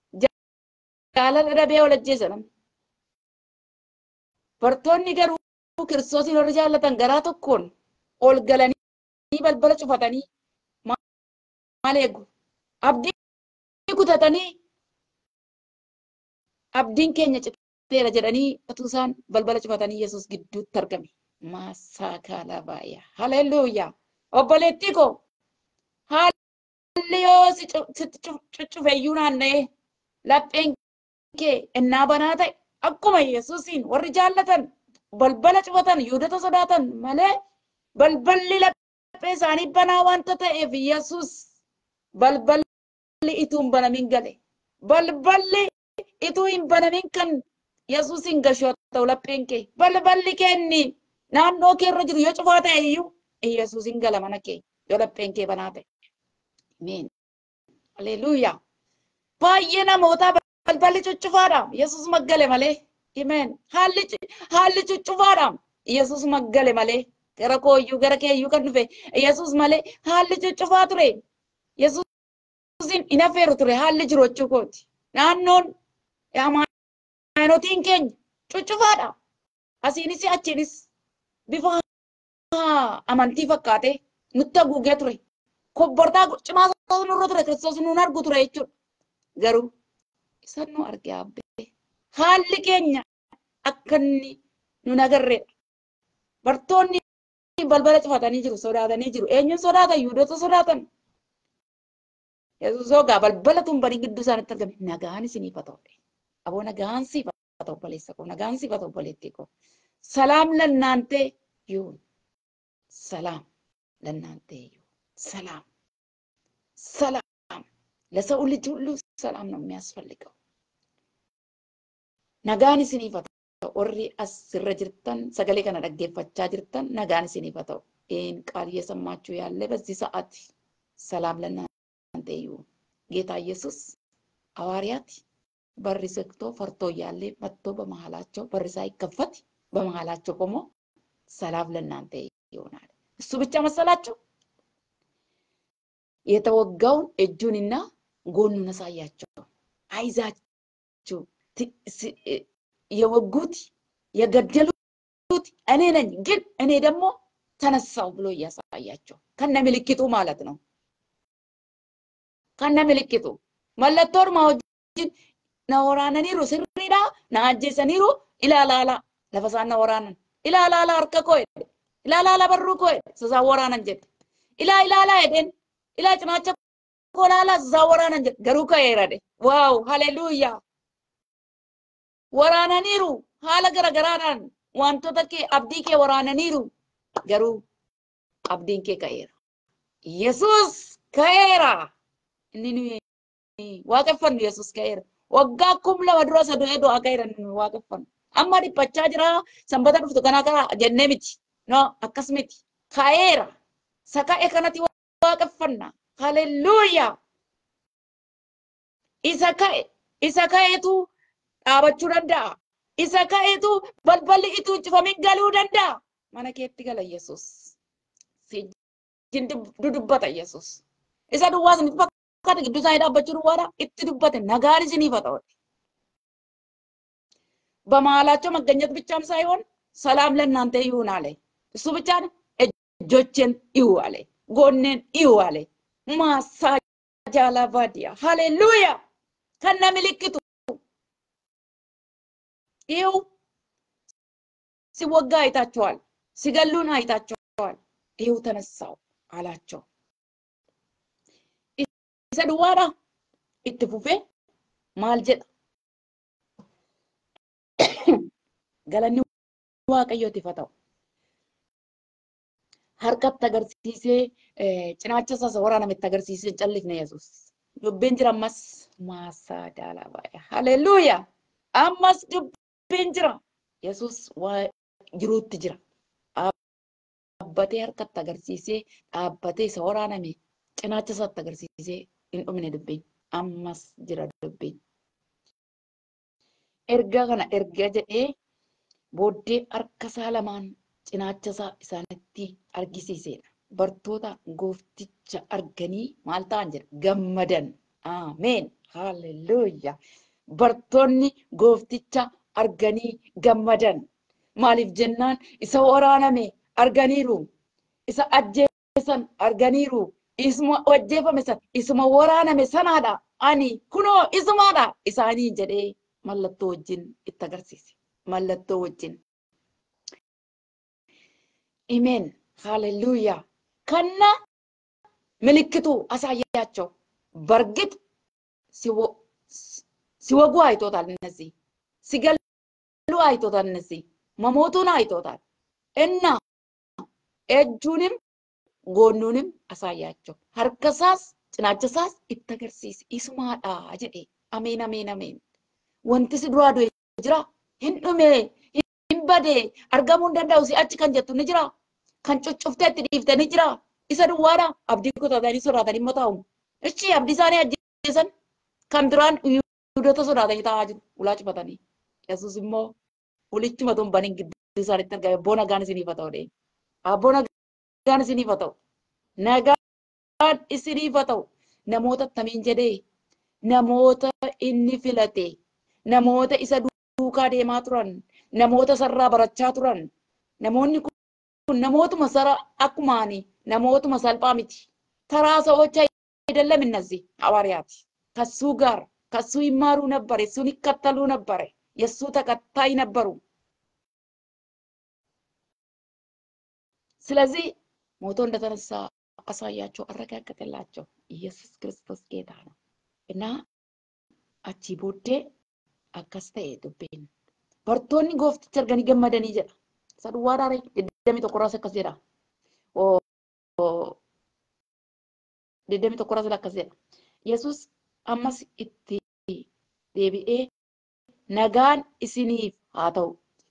jaalala dhabee wal ajjeesan. Bartoonni garuu Kiristoosin warri jaallatan garaa tokkoon ol galanii balbala cufatanii maal eegu? Abdii kutatanii abdiin keenya citeera jedhanii utuu isaan balbala cufatanii Yesuus gidduutti argame. Maasaa kaalaa baay'ee. Haleluuyaa. Obboleettii koo haalli yoo sitti cuccufeeyyuu naanna'ee lapheen kee innaa banaa ta'e akkuma Yesuusiin warri jaallatan balbala cufatan Yihuudoota sodaatan malee balballi laphee isaanii banaa wanta ta'eef Yesuus balballi ituu hin banamin gale. Balballi ituu hin banamin kan Yesuusin gashoo ta'u lapheen kee. Balballi kenni naannoo kee irra jiru yoo cufaa ta'e iyyuu Yesuusin gala mana kee yoo lapheen kee banaa ta'e. Ameen. Haleluuyaa. Baay'ee namoota balballi cuccufaadha. Yesuus maggale malee. Ameen. Haalli cuccufaadha. Yesuus maggale malee. Gara kooyyuu gara keeyyuu kan dhufe Yesuus malee haalli cuccufaa ture. Yesuusin hin affeeru ture haalli jiru jechuu kooti. Naannoon amaanotiin keenya cuccufaadha. Asiinis achiinis bifa amantii fakkaatee nutti haguugee ture. Kobbortaa cimaa nurra ture Kiristoos nuun argu ture jechuudha. Garuu isan nu arge abbee. Haalli keenya akka inni nun agarreedha. Bartoonni balbala cufatanii jiru, sodaatanii jiru. Eenyuun sodaatan? Yihuudoota sodaatan. Yesuus hoogaa balbala tumbanii gidduu isaanitti argame. Nagaan isiniif haa ta'u. Aboo nagaan siif haa ta'u obboleessa koo. Nagaan siif haa ta'u obboleettii koo. Salaam lannaantee ይሁን ሰላም ለእናንተ ይሁን ሰላም ሰላም ለሰው ልጅ ሁሉ ሰላም ነው የሚያስፈልገው nagaan isiniif haa ta'u warri asirra jirtan sagalee kana dhaggeeffachaa jirtan nagaan isiniif haa ta'u ቃል እየሰማችሁ ያለ በዚህ ሰዓት ሰላም ለእናንተ ይሁን ጌታ ኢየሱስ ሐዋርያት በር ዘግቶ ፈርቶ እያለ መጥቶ በመሃላቸው በር ሳይከፈት በመሃላቸው ቆሞ ሰላም ለእናንተ ይሆናል። እሱ ብቻ መሰላችሁ? የተወጋውን እጁንና ጎኑን አሳያቸው። አይዛችሁ የወጉት የገደሉት እኔ ነኝ፣ ግን እኔ ደግሞ ተነሳው ብሎ እያሳያቸው ከነ ምልክቱ ማለት ነው። ከነ ምልክቱ መለቶር ማውጅን ነወራነኒሩ ስሪዳ ናጀሰኒሩ ኢላላላ ለፈሳና ወራነን ኢላላላ አርከኮ ኢላላላ በሩኮ ሰዛወራነን ጀት ኢላላላ ሄደን ኢላ ጭናቸ ኮላላ ሰዛወራነን ጀት ገሩከ ይረደ ዋው ሃሌሉያ ወራነኒሩ ሀለ ገረገራዳን ዋንቶታ ከ አብዲ ከ ወራነኒሩ ገሩ አብዲን ከ ከይራ ኢየሱስ ከይራ እንኒ waaqeffannu Yesuus ka'eera. Waggaa kumla madura sadu edo akairan waaqeffannu. Amma dhiphachaa jira sanbata dhuftu kana kana jennee miti. No akkas miti. Ka'eera. Saka'e kanatti waaqeffanna. Haleluuyaa. Isa ka'eetu dhaabachuu danda'a. Isa ka'eetu balballi ituu cufamin galuu danda'a. Mana keetti gala Yesuus. Si dudubbata Yesuus. Isa duwwaas ni kata gidduu isaanii dhaabbachuu duwwaadha itti dubbate nagaan isiniif haa ta'u በመሃላቸው መገኘት ብቻም ሳይሆን ሰላም ለእናንተ ይሁን አለ። እሱ ብቻ ነው። እጆችን ይሁ አለ፣ ጎንን ይሁ አለ። ማሳጃ ላቫዲያ ሃሌሉያ ከነ ምልክቱ ይኸው ሲወጋ አይታቸዋል፣ ሲገሉን አይታቸዋል። ይኸው ተነሳው አላቸው። isa duwwaadha itti fufee maal jedha galanni waaqayyootiif haa ta'u harkatti agarsiisee cinaacha isaas waraanamitti agarsiisee callifne Yesuus dubbiin jira ammas maasaa daalaa baay'ee haleluuyaa ammas dubbiin jira Yesuus jiruutti jira dhaabbatee harkatti agarsiisee dhaabbatee isa waraaname cinaacha isaatti agarsiisee in dhumne dubbiin ammas jira dubbiin ergaa kana ergaa jedhee booddee harka isaa lamaan cinaacha isaa isaanitti argisiiseedha. Bartoota goofticha arganii maal ta'an jedha gammadan. Ameen. Haleluuyaa. Bartoonni goofticha arganii gammadan. Maaliif jennaan isa waraaname arganiiru. Isa ajjeesan arganiiru. Isuma ajjeefame san isuma waraaname sanaadha. Ani kunoo isumaadha isaanii jedhee mallattoo wajjin itti agarsiise. Mallattoo wajjin. Amen. Hallelujah. Kanna ምልክቱ አሳያቸው። በርግጥ ሲወጉ አይቶታል። እነዚህ ሲገሉ አይቶታል። እነዚህ መሞቱን አይቶታል። እና እጁንም ጎኑንም አሳያቸው። ሀርከሳስ ጭናቸሳስ ኢተገርሲስ ኢስማዳ ጀዴ አሜን አሜን አሜን። ወንትስ ዱራዶ ጅራ ሂንዱሜ ሂንበዴ አርገሙ እንደንዳው ሲአጭ ከንጀቱ ንጅራ ከንጮጭፍቴት ዲፍተ ንጅራ isa duwwaadha abdii kutaatanii sodaatanii mataa'u. Ichi abdii isaanii ajjeesan kan duraan Yihuudoota sodaatanii taa'aa jiru ulaa cufatanii. Yesuus immoo ulichi matuun baniin gidduu isaaniitti argame abboo nagaan isiniif haa ta'u dhee. Abboo nagaan isiniif haa ta'u. Nagaan isiniif haa ta'u. Namoota attamiin jedhee namoota inni filate namoota isa duukaa deemaa turan namoota sarraa barachaa turan namoonni kun namootuma sara akkumaanii namootuma salphaa miti. Taraa ሰዎች አይደለም እነዚህ ሐዋርያት ከሱ ጋር ከሱ ይማሩ ነበር፣ እሱን ይከተሉ ነበር፣ የሱ ተከታይ ነበሩ። ስለዚህ ሞቶ እንደተነሳ አሳያቸው፣ አረጋገጠላቸው። ኢየሱስ ክርስቶስ ጌታ ነው እና አቺ ቦዴ አከስተ ዱቤን በርቶኒ ጎፍቲcha arganii gammadanii jedha. Saduwaadhaa deddeemi tokko raasa akkas jedha. Deddeemi tokko raasa akkas jedha. Yesuus ammas itti deebi'ee nagaan isiniif haa ta'u.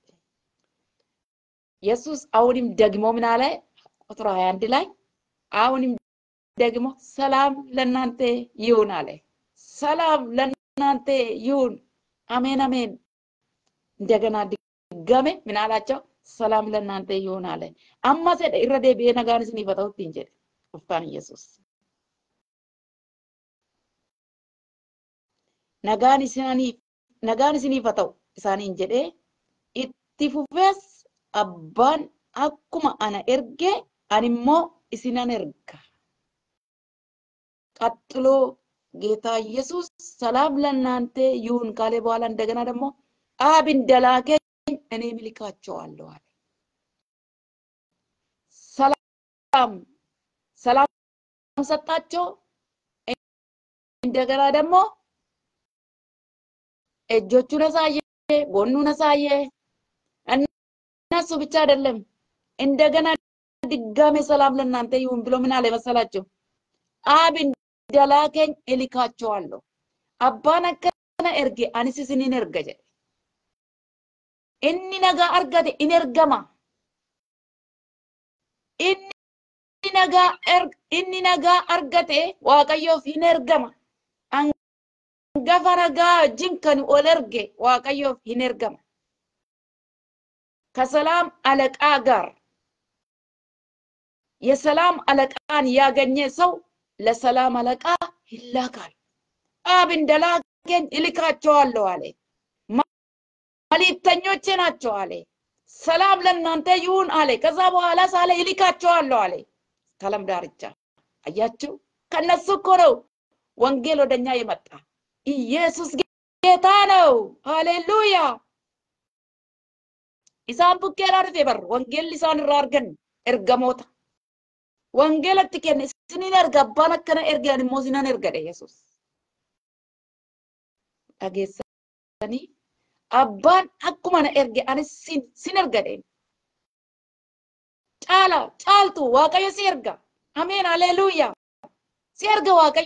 Yesuus አሁንም ደግሞ ምን አለ? ቁጥር 21 ላይ አሁንም ደግሞ ሰላም ለእናንተ ይሁን አለ። ሰላም ለእናንተ ይሁን። አሜን አሜን። እንደገና ድጋሜ ምን አላቸው? ሰላም ለእናንተ ይሁን አለ። አማሰ ኢረዴ በነጋን እስኒፍ haa ta'u እንጀ ኡፍታን ኢየሱስ nagaan isiniif haa ta'u isaaniin jedhee itti fufees abbaan akkuma ana erge animmoo isinan erga. ቀጥሎ ጌታ ኢየሱስ ሰላም ለእናንተ ይሁን ካለ በኋላ እንደገና ደግሞ አብ እንደላከኝ እኔም እልካቸዋለሁ አለ። ሰላም ሰጣቸው። እንደገና ደግሞ እጆቹን አሳየ፣ ጎኑን አሳየ። እነሱ ብቻ አይደለም እንደገና ድጋሜ ሰላም ለእናንተ ይሁን ብሎ ምን አለ መሰላችሁ? አብ እንደላከኝ እልካቸዋለሁ። አባን akkana erge anis isinin erga jedhe. Inni nagaa argate in ergama. Inni nagaa argate Waaqayyoof in ergama. Hangafa nagaa wajjin kan ol erge Waaqayyoof in ergama. ከሰላም አለቃ ጋር የሰላም አለቃን ያገኘ ሰው ለሰላም አለቃ ይላካል። አብ እንደላከኝ እልካቸዋለሁ አለ። መልእክተኞቼ ናቸው አለ። ሰላም ለእናንተ ይሁን አለ። ከዛ በኋላ ሳለ ይልካቸዋለሁ አለ። ከዓለም ዳርቻ አያችሁ፣ ከነሱ እኮ ነው ወንጌል ወደኛ የመጣ። ኢየሱስ ጌታ ነው። ሃሌሉያ። ኢሳን ቡኬራ ርፌ በር ወንጌል ሊሳን ራርገን ኤርገሞታ ወንጌል አትከነ ስኒን ኤርጋ አባን አከነ ኤርጋን ሞሲናን ኤርገደ ኢየሱስ አጌሰኒ አባን አኩማና ኤርጌ አንስ ሲን ኤርገደ ጫልቱ ዋቀዮ ሲኤርጋ አሜን ሃሌሉያ ሲኤርጋ ዋቀዮ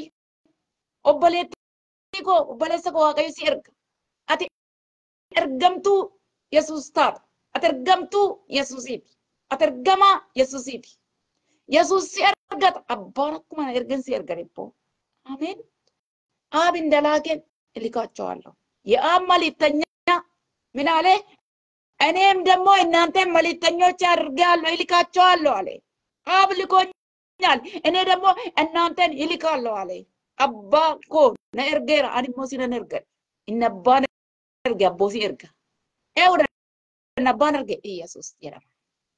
ኦበሌቲኮ ኦበሌሰኮ ዋቀዮ ሲኤርጋ አቲ ኤርገምቱ ኢየሱስ ታር አተርገምቱ ኢየሱሲት አተርገማ ኢየሱሲት ኢየሱስ ሲኤርጋት አባን አኩማና ኤርገን ሲኤርገደፖ አሜን። አብ እንደላከኝ እልካቸዋለሁ። የአብ መልእክተኛ ምን አለ? እኔም ደግሞ እናንተን መልእክተኞች አድርጌአለሁ እልካቸዋለሁ አለ። አብ ልኮኛል፣ እኔ ደግሞ እናንተን እልካለሁ አለ። አባ እኮ ነኤርጌራ አኒሞ ሲነን ኤርገ እነባን ኤርገ አቦሲ ኤርጋ ኤውደ abbaan arge Yesuus jedhama.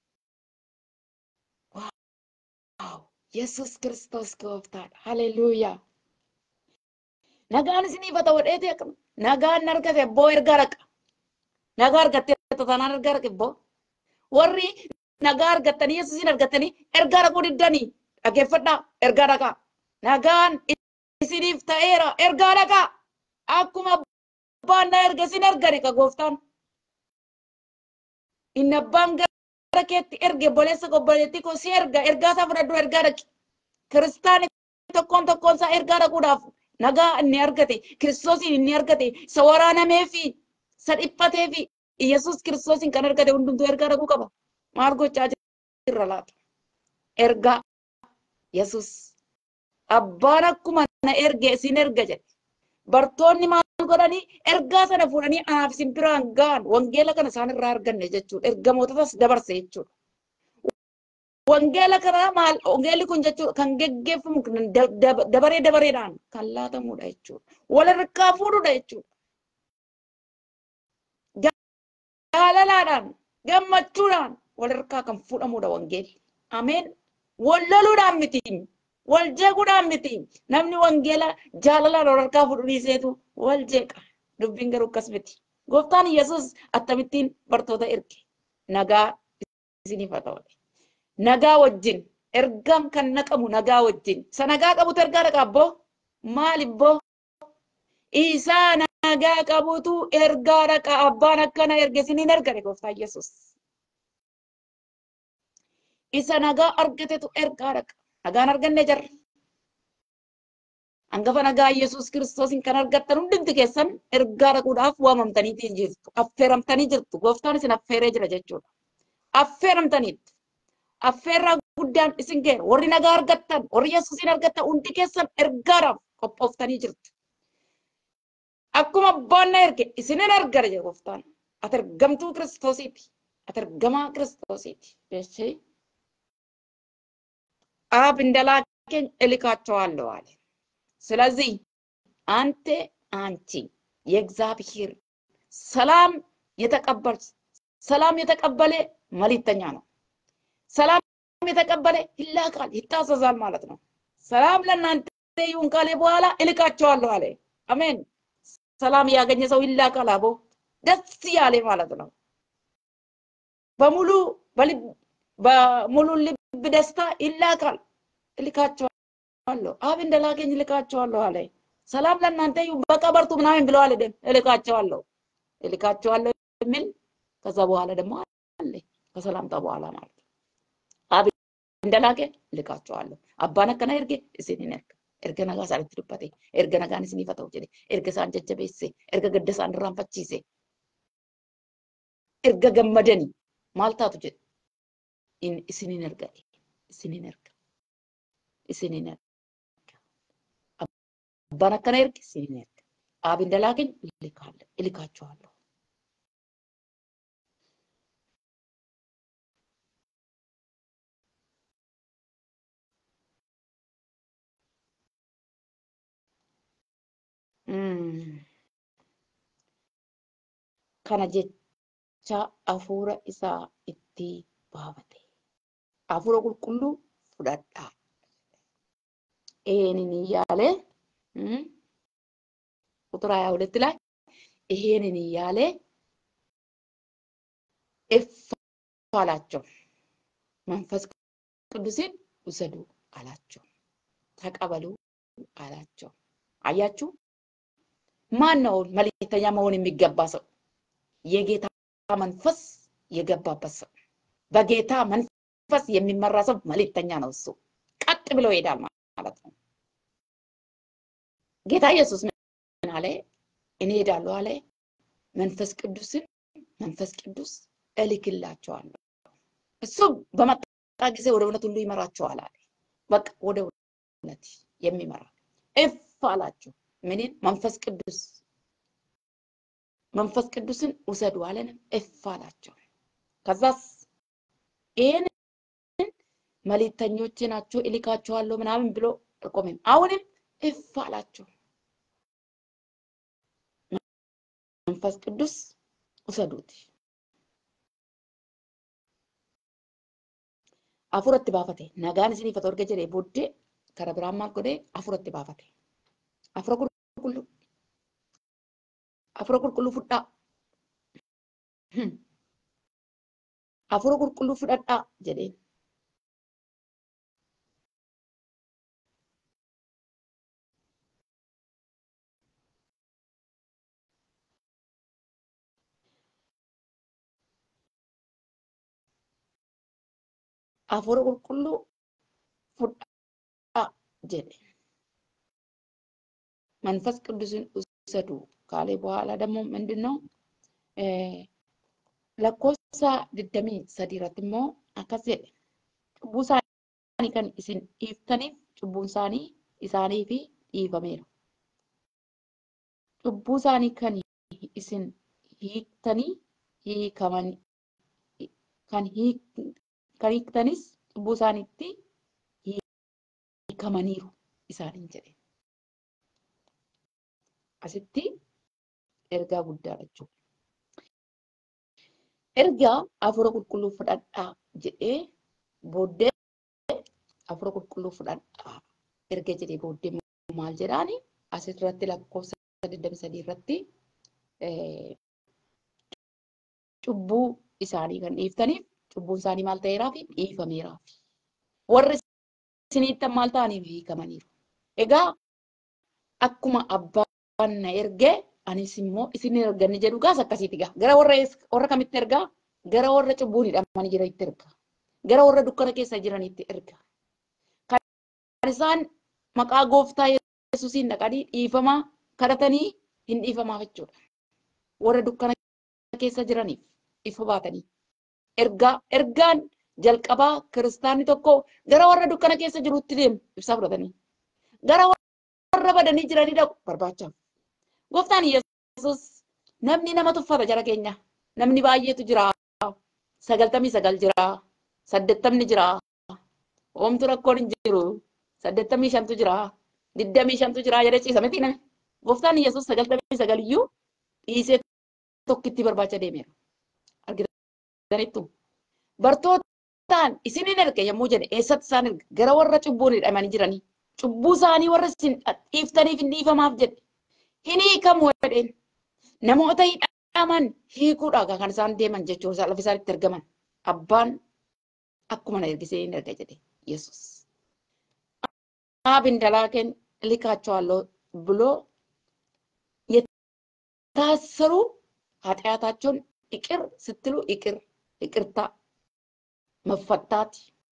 Waaw! Yesuus Kiristoos gooftaadha. Haleluuyaa! Nagaan isiniif haa ta'u jedheeti akkam. Nagaan argate abboo ergaa dhaqa. Nagaa argattee taanaan ergaa dhaqe abboo. Warri nagaa argattanii Yesuusin argattanii ergaa dhaquu diddanii dhaggeeffadhaa ergaa dhaqaa. Nagaan isiniif ta'eera ergaa dhaqaa. Akkuma abbaan na erge isin ergani ka gooftaan. Inni abbaan gara keetti erge obboleessa obboleettii koo si erga ergaa isaa fudhadhu ergaa dhaqi. Kiristaani tokkoon isaa ergaa dhaquudhaaf nagaa inni argate Kiristoosin inni argate isa waraanamee fi isa dhiphatee fi Yesuus Kiristoosin kan argate hundumtuu ergaa dhaquu qaba. Maal gochaa jirra laata? Ergaa Yesuus abbaan akkuma na erge isin erga jedhe. Bartoonni maal godhanii ergaa sana fuudhanii anaaf isin biraan ga'an wangeela kana isaan irraa arganne jechuudha. Ergamootatas dabarse jechuudha. Wangeela kana maal wangeelli kun jechuudha kan geggeeffamu dabareedhaan kan laatamudha jechuudha. Walirraa fuudhudha jechuudha. Jaalalaadhaan gammachuudhaan walirraa kan fuudhamudha wangeelli. Ameen. Wal loluudhaan miti. Wal jeequudhaan miti. Namni wangeela jaalalaan walirraa fuudhu dhiiseetu wal jeeqa. Dubbiin garuu akkas miti. Gooftaan Yesuus akkamittiin bartoota erge. Nagaa isiniif haa ta'u. Nagaa wajjin ergaan kan naqamu nagaa wajjin. Isa nagaa qabutu ergaa dhaqa abboo. Maal ibboo? Isa nagaa qabutu ergaa dhaqa abbaan akkana erge isiniin ergane gooftaan Yesuus. Isa nagaa argatetu ergaa dhaqa. Nagaan arganne jarra. Hangafa nagaa Yesuus Kiristoosin kan argattan hundumti keessan ergaa dhaquudhaaf waamamtanii jirtu. Affeeramtanii jirtu. Gooftaan isin affeeree jira jechuudha. Affeeramtaniitu. Affeerraa guddaan isin geera. Warri nagaa argattan, warri Yesuusin argattan hundi keessan ergaadhaaf qophooftanii jirtu. Akkuma abbaan na erge isinin argara jedha gooftaan. Ati ergamtuu Kiristoosiiti. Ati ergamaa Kiristoosiiti. Jechee አብ እንደላከኝ እልካቸዋለሁ አለ። ስለዚህ አንተ አንቺ የእግዚአብሔር ሰላም የተቀበለ መልእክተኛ ነው። ሰላም የተቀበለ ይላካል፣ ይታዘዛል ማለት ነው። ሰላም ለእናንተ ይሁን ካለ በኋላ እልካቸዋለሁ አለ። አሜን። ሰላም ያገኘ ሰው ይላካል። አቦ ደስ ያለ ማለት ነው። በሙሉ ልብ ደስታ ይላካል። እልካቸዋለሁ አብ እንደላከኝ እልካቸዋለሁ አለ። ሰላም ለእናንተ ይሁን በቃ በርቱ ምናምን ብለዋል። እልካቸዋለሁ የሚል ከዛ በኋላ ደግሞ አለ ከሰላምታ በኋላ ማለት አብ እንደላከ እልካቸዋለሁ አባን ከነ እርገ እስኒን erga nagaa isaanitti dubbate erga nagaan isiniif haa ta'u jedhe erga isaan jajjabeesse erga gadda isaan irraanfachiise erga gammadanii maal taatu jedhe isiniin erga abbaan akkana erge isiniin erga aab እንደላከኝ እልካቸዋለሁ kana jecha hafuura isaa itti baafate. Hafuura qulqulluu fudhadhaa. ይሄንን እያለ ቁጥር 22 ላይ ይሄንን እያለ አላቸው። መንፈስ ቅዱስን ውሰዱ አላቸው። ተቀበሉ አላቸው። አያችሁ ማን ነው መልእክተኛ መሆን የሚገባ ሰው? የጌታ መንፈስ የገባበት ሰው፣ በጌታ መንፈስ የሚመራ ሰው መልእክተኛ ነው። እሱ ቀጥ ብሎ ይሄዳል ማለት ነው። ጌታ ኢየሱስ ምን አለ? እኔ እሄዳለሁ አለ። መንፈስ ቅዱስ እልክላቸዋለሁ። እሱ በመጣ ጊዜ ወደ እውነት ሁሉ ይመራቸዋል አለ። በቃ ወደ እውነት የሚመራ አላቸው። ምንን? መንፈስ ቅዱስን ውሰዱ አለን። አላቸው። ከዛስ ይሄን መልእክተኞቼ ናቸው እልካቸዋለሁ ምናምን ብሎ ቆመም። አሁንም አላቸው። መንፈስ ቅዱስ ውሰዱት afuratti baafate nagaan isinii fatorga jedhee booddee kara biraan maal godhee afuratti baafate afura qulqulluu fudhaa afura qulqulluu fudhadhaa jedheen afura qulqulluu fudhaa jedhe መንፈስ ቅዱስን ውሰዱ ካለ በኋላ ደግሞ ምንድነው ለኮሳ ድደሚ ሰዲራትሞ አከሰ ቡሳኒ ከን ኢስን ኢፍተኒ ጩቡንሳኒ ኢሳኒ ፊ ኢፈሜሩ ጩቡሳኒ ከን ኢስን ሂክተኒ ሂከመን ከን hiiktaniis cubbuu isaaniitti hiikamaniiru isaaniin jedhe. Asitti ergaa guddaadha jechuudha. Ergaa afura qulqulluu fudhadhaa jedhee booddee afura qulqulluu fudhadhaa erga jedhee booddee maal jedhaani asirratti lakkoofsa 23 irratti cubbuu isaanii kan dhiiftaniif cubbuun isaanii maal ta'eeraa fi dhiifameeraa fi warri isinitti maal ta'aniif hiikamaniiru. Egaa akkuma abbaan na ergee anis immoo isin erganni jedhu gaas akkasiiti gaa gara warra kamitti ergaa gara warra cubbuun hidhamanii jiranitti ergaa gara warra dukkana keessa jiranitti ergaa kan isaan maqaa gooftaa Yesuusiin dhaqanii dhiifamaa kadhatanii hin dhiifamaaf jechuudha. Warra dukkana keessa jiraniif ifa baatanii ergaan jalqabaa kiristaanni tokko gara warra dukkana keessa jirutti deemu ibsaa fudhatanii gara warra badanii jiranii dhaqu barbaachaaf. Gooftaan Yesuus namni nama tuffata jara keenya namni baay'eetu jira 99 jira 80 jira oomtu rakkoon hin jiru 85tu jira 25tu jira jedhee ciisa miti nami. Gooftaan Yesuus 99 iyyuu dhiisee tokkitti barbaacha deemeera. Argitaniittu bartootaan isinin erge yommuu jedhe eessatti isaan erge gara warra cubbuun hidhamanii jiranii cubbuu isaanii warra isin dhiiftaniif hin dhiifamaaf jedhe hin hiikamu jedheen namoota hidhaman hiikuudhaa kan isaan deeman jechuudha lafa isaanitti ergaman abbaan akkuma na ergisee hin erga jedhe Yesuus. Abin dalaken ልካቸዋለሁ ብሎ የታሰሩ ኃጢአታቸውን ይቅር ስትሉ ይቅርታ መፈታት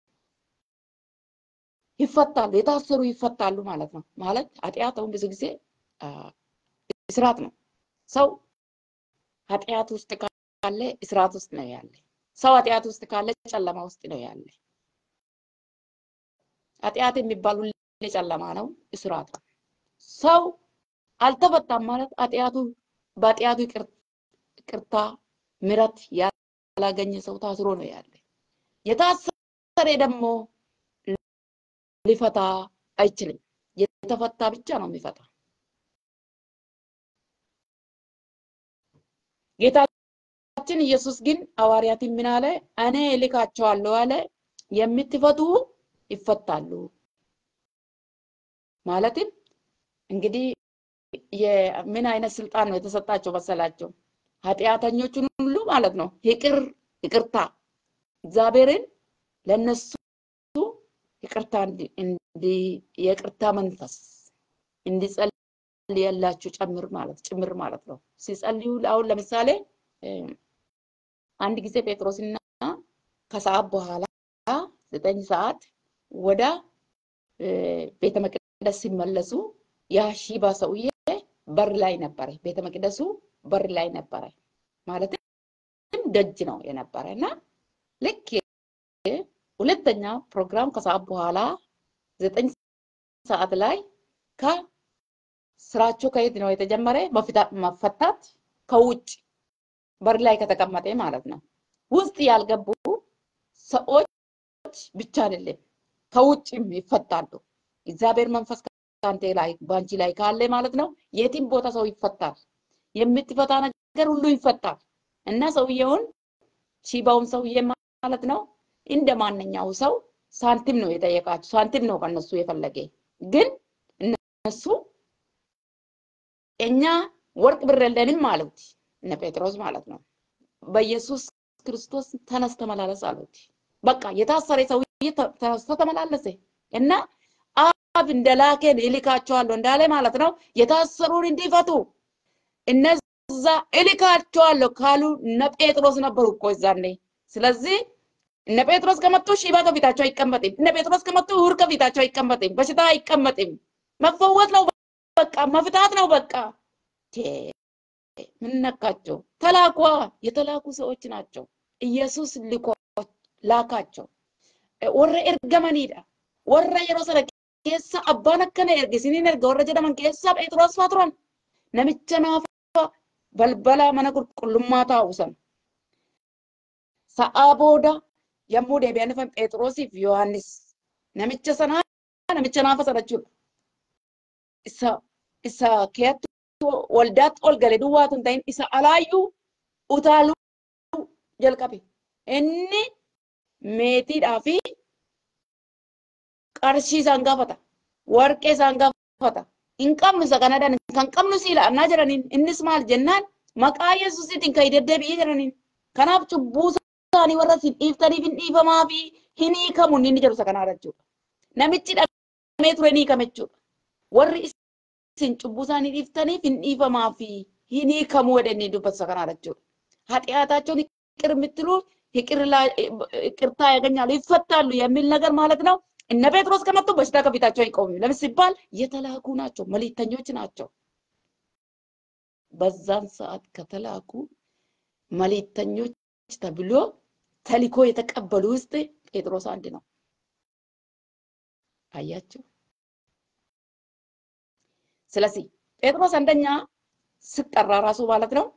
ይፈታሉ የታሰሩ ይፈታሉ ማለት ነው። ማለት ኃጢአቱን ብዙ ጊዜ እስራት ነው። ሰው ኃጢአት ውስጥ ካለ እስራት ውስጥ ነው ያለ። ሰው ኃጢአት ውስጥ ካለ ጨለማ ውስጥ ነው ያለ። ኃጢአት የሚባል ሁሉ ጨለማ ነው፣ እስራት ነው። ሰው አልተፈታም ማለት ኃጢአቱ በኃጢአቱ ይቅርታ ምሕረት ያላገኘ ሰው ታስሮ ነው ያለ። የታሰረ ደግሞ ሊፈታ አይችልም። የተፈታ ብቻ ነው የሚፈታ። ጌታችን ኢየሱስ ግን ሐዋርያትን ምን አለ? እኔ እልካቸዋለሁ አለ፣ የምትፈቱ ይፈታሉ። ማለትም እንግዲህ የምን አይነት ስልጣን ነው የተሰጣቸው መሰላቸው? ኃጢአተኞቹን ሁሉ ማለት ነው ይቅርታ እግዚአብሔርን ለነሱ ይቅርታ የቅርታ መንፈስ እንዲጸልይላችሁ ጭምር ማለት ነው። ሲጸልዩ አሁን ለምሳሌ አንድ ጊዜ ጴጥሮስና ከሰዓት በኋላ 9 ሰዓት ወደ ቤተ መቅደስ ሲመለሱ ያ ሺባ ሰውዬ በር ላይ ነበር። ቤተ መቅደሱ በር ላይ ነበር ማለት ደጅ ነው የነበረና ልክ ሁለተኛ ፕሮግራም ከሰዓት በኋላ 9 ሰዓት ላይ ከስራቸው ከየት ነው የተጀመረ? መፈታት ከውጭ በር ላይ ከተቀመጠ ማለት ነው። ውስጥ ያልገቡ ሰዎች ብቻ አይደለም ከውጭም ይፈታሉ። እግዚአብሔር መንፈስ ካንተ ላይ ባንቺ ላይ ካለ ማለት ነው የትም ቦታ ሰው ይፈታል። የምትፈታ ነገር ሁሉ ይፈታል። እና ሰውየውን ሺባውን ሰውዬ ማለት ነው እንደማንኛው ሰው ሳንቲም ነው የጠየቃቸው ሳንቲም ነው ከነሱ የፈለገ ግን እነሱ እኛ ወርቅ ብር የለንም አሉት እነ ጴጥሮስ ማለት ነው በኢየሱስ ክርስቶስ ተነስ ተመላለስ አሉት በቃ የታሰረ ሰውዬ ተነስቶ ተመላለሰ እና አብ እንደላከን ይልካቸዋለሁ እንዳለ ማለት ነው የታሰሩን እንዲፈቱ እነዛ ይልካቸዋለሁ ካሉ እነ ጴጥሮስ ነበሩ እኮ እዛኔ ስለዚህ እነ ጴጥሮስ ከመጡ ሽባ ከፊታቸው አይቀመጥም እነ ጴጥሮስ ከመጡ ዕውር ከፊታቸው አይቀመጥም በሽታ አይቀመጥም መፈወስ ነው በቃ መፍታት ነው በቃ ምን ነካቸው ተላኳ የተላኩ ሰዎች ናቸው ኢየሱስ ላካቸው ወረ ኤርገመኒዳ ወረ የሮሰለ ኬሳ አባነ ከነ ኤርገሲኒን ኤርገ ወረ ጀደመን ኬሳ ጴጥሮስ ፋትሮን ነምቸናፋ በልበላ መነ ቁልቁልማታ ውሰን ሰአቦዳ የሙ ደቢያን ፈን ጴጥሮስif ዮሐንስ ነምቸናፋ ሰረቹ isa ከያት ወልዳት ኦልገለ ዱዋቱን ታይን isa አላዩ ኡታሉ ጀልቀቤ እኒ ሜቲዳፊ ቀርሺ ሳንጋፈታ ወርቄ ሳንጋፈታ እንቀምኑ ሰከናዳን ከንቀምኑ ሲላ እና ጀረኒን እንስ ማል ጀናን መቃ ኢየሱስን ከይደደብ ይጀረኒን ከናፍ ጩቡሳኒ ወረሲ ኢፍተኒ ቢንዲፈማፊ ሂኒ ከሙን ኒ ጀሩ ሰከናዳቹ ነምቺ ዳሜቱረኒ ከመቹ ወሪ sin ጩቡሳኒ ኢፍተኒ ቢንዲፈማፊ ሂኒ ከሙ ወደኒ ዱበት ሰከናዳቹ ኃጢአታቸውን ይቅር ምትሉ ይቅርታ ያገኛሉ ይፈታሉ የሚል ነገር ማለት ነው እነ ጴጥሮስ ከመጡ በሽታ ከፊታቸው አይቆምም ለምን ሲባል የተላኩ ናቸው መልእክተኞች ናቸው በዛን ሰዓት ከተላኩ መልእክተኞች ተብሎ ተልኮ የተቀበሉ ውስጥ ጴጥሮስ አንድ ነው አያችሁ ስለዚህ ጴጥሮስ አንደኛ ሲጠራ ራሱ ማለት ነው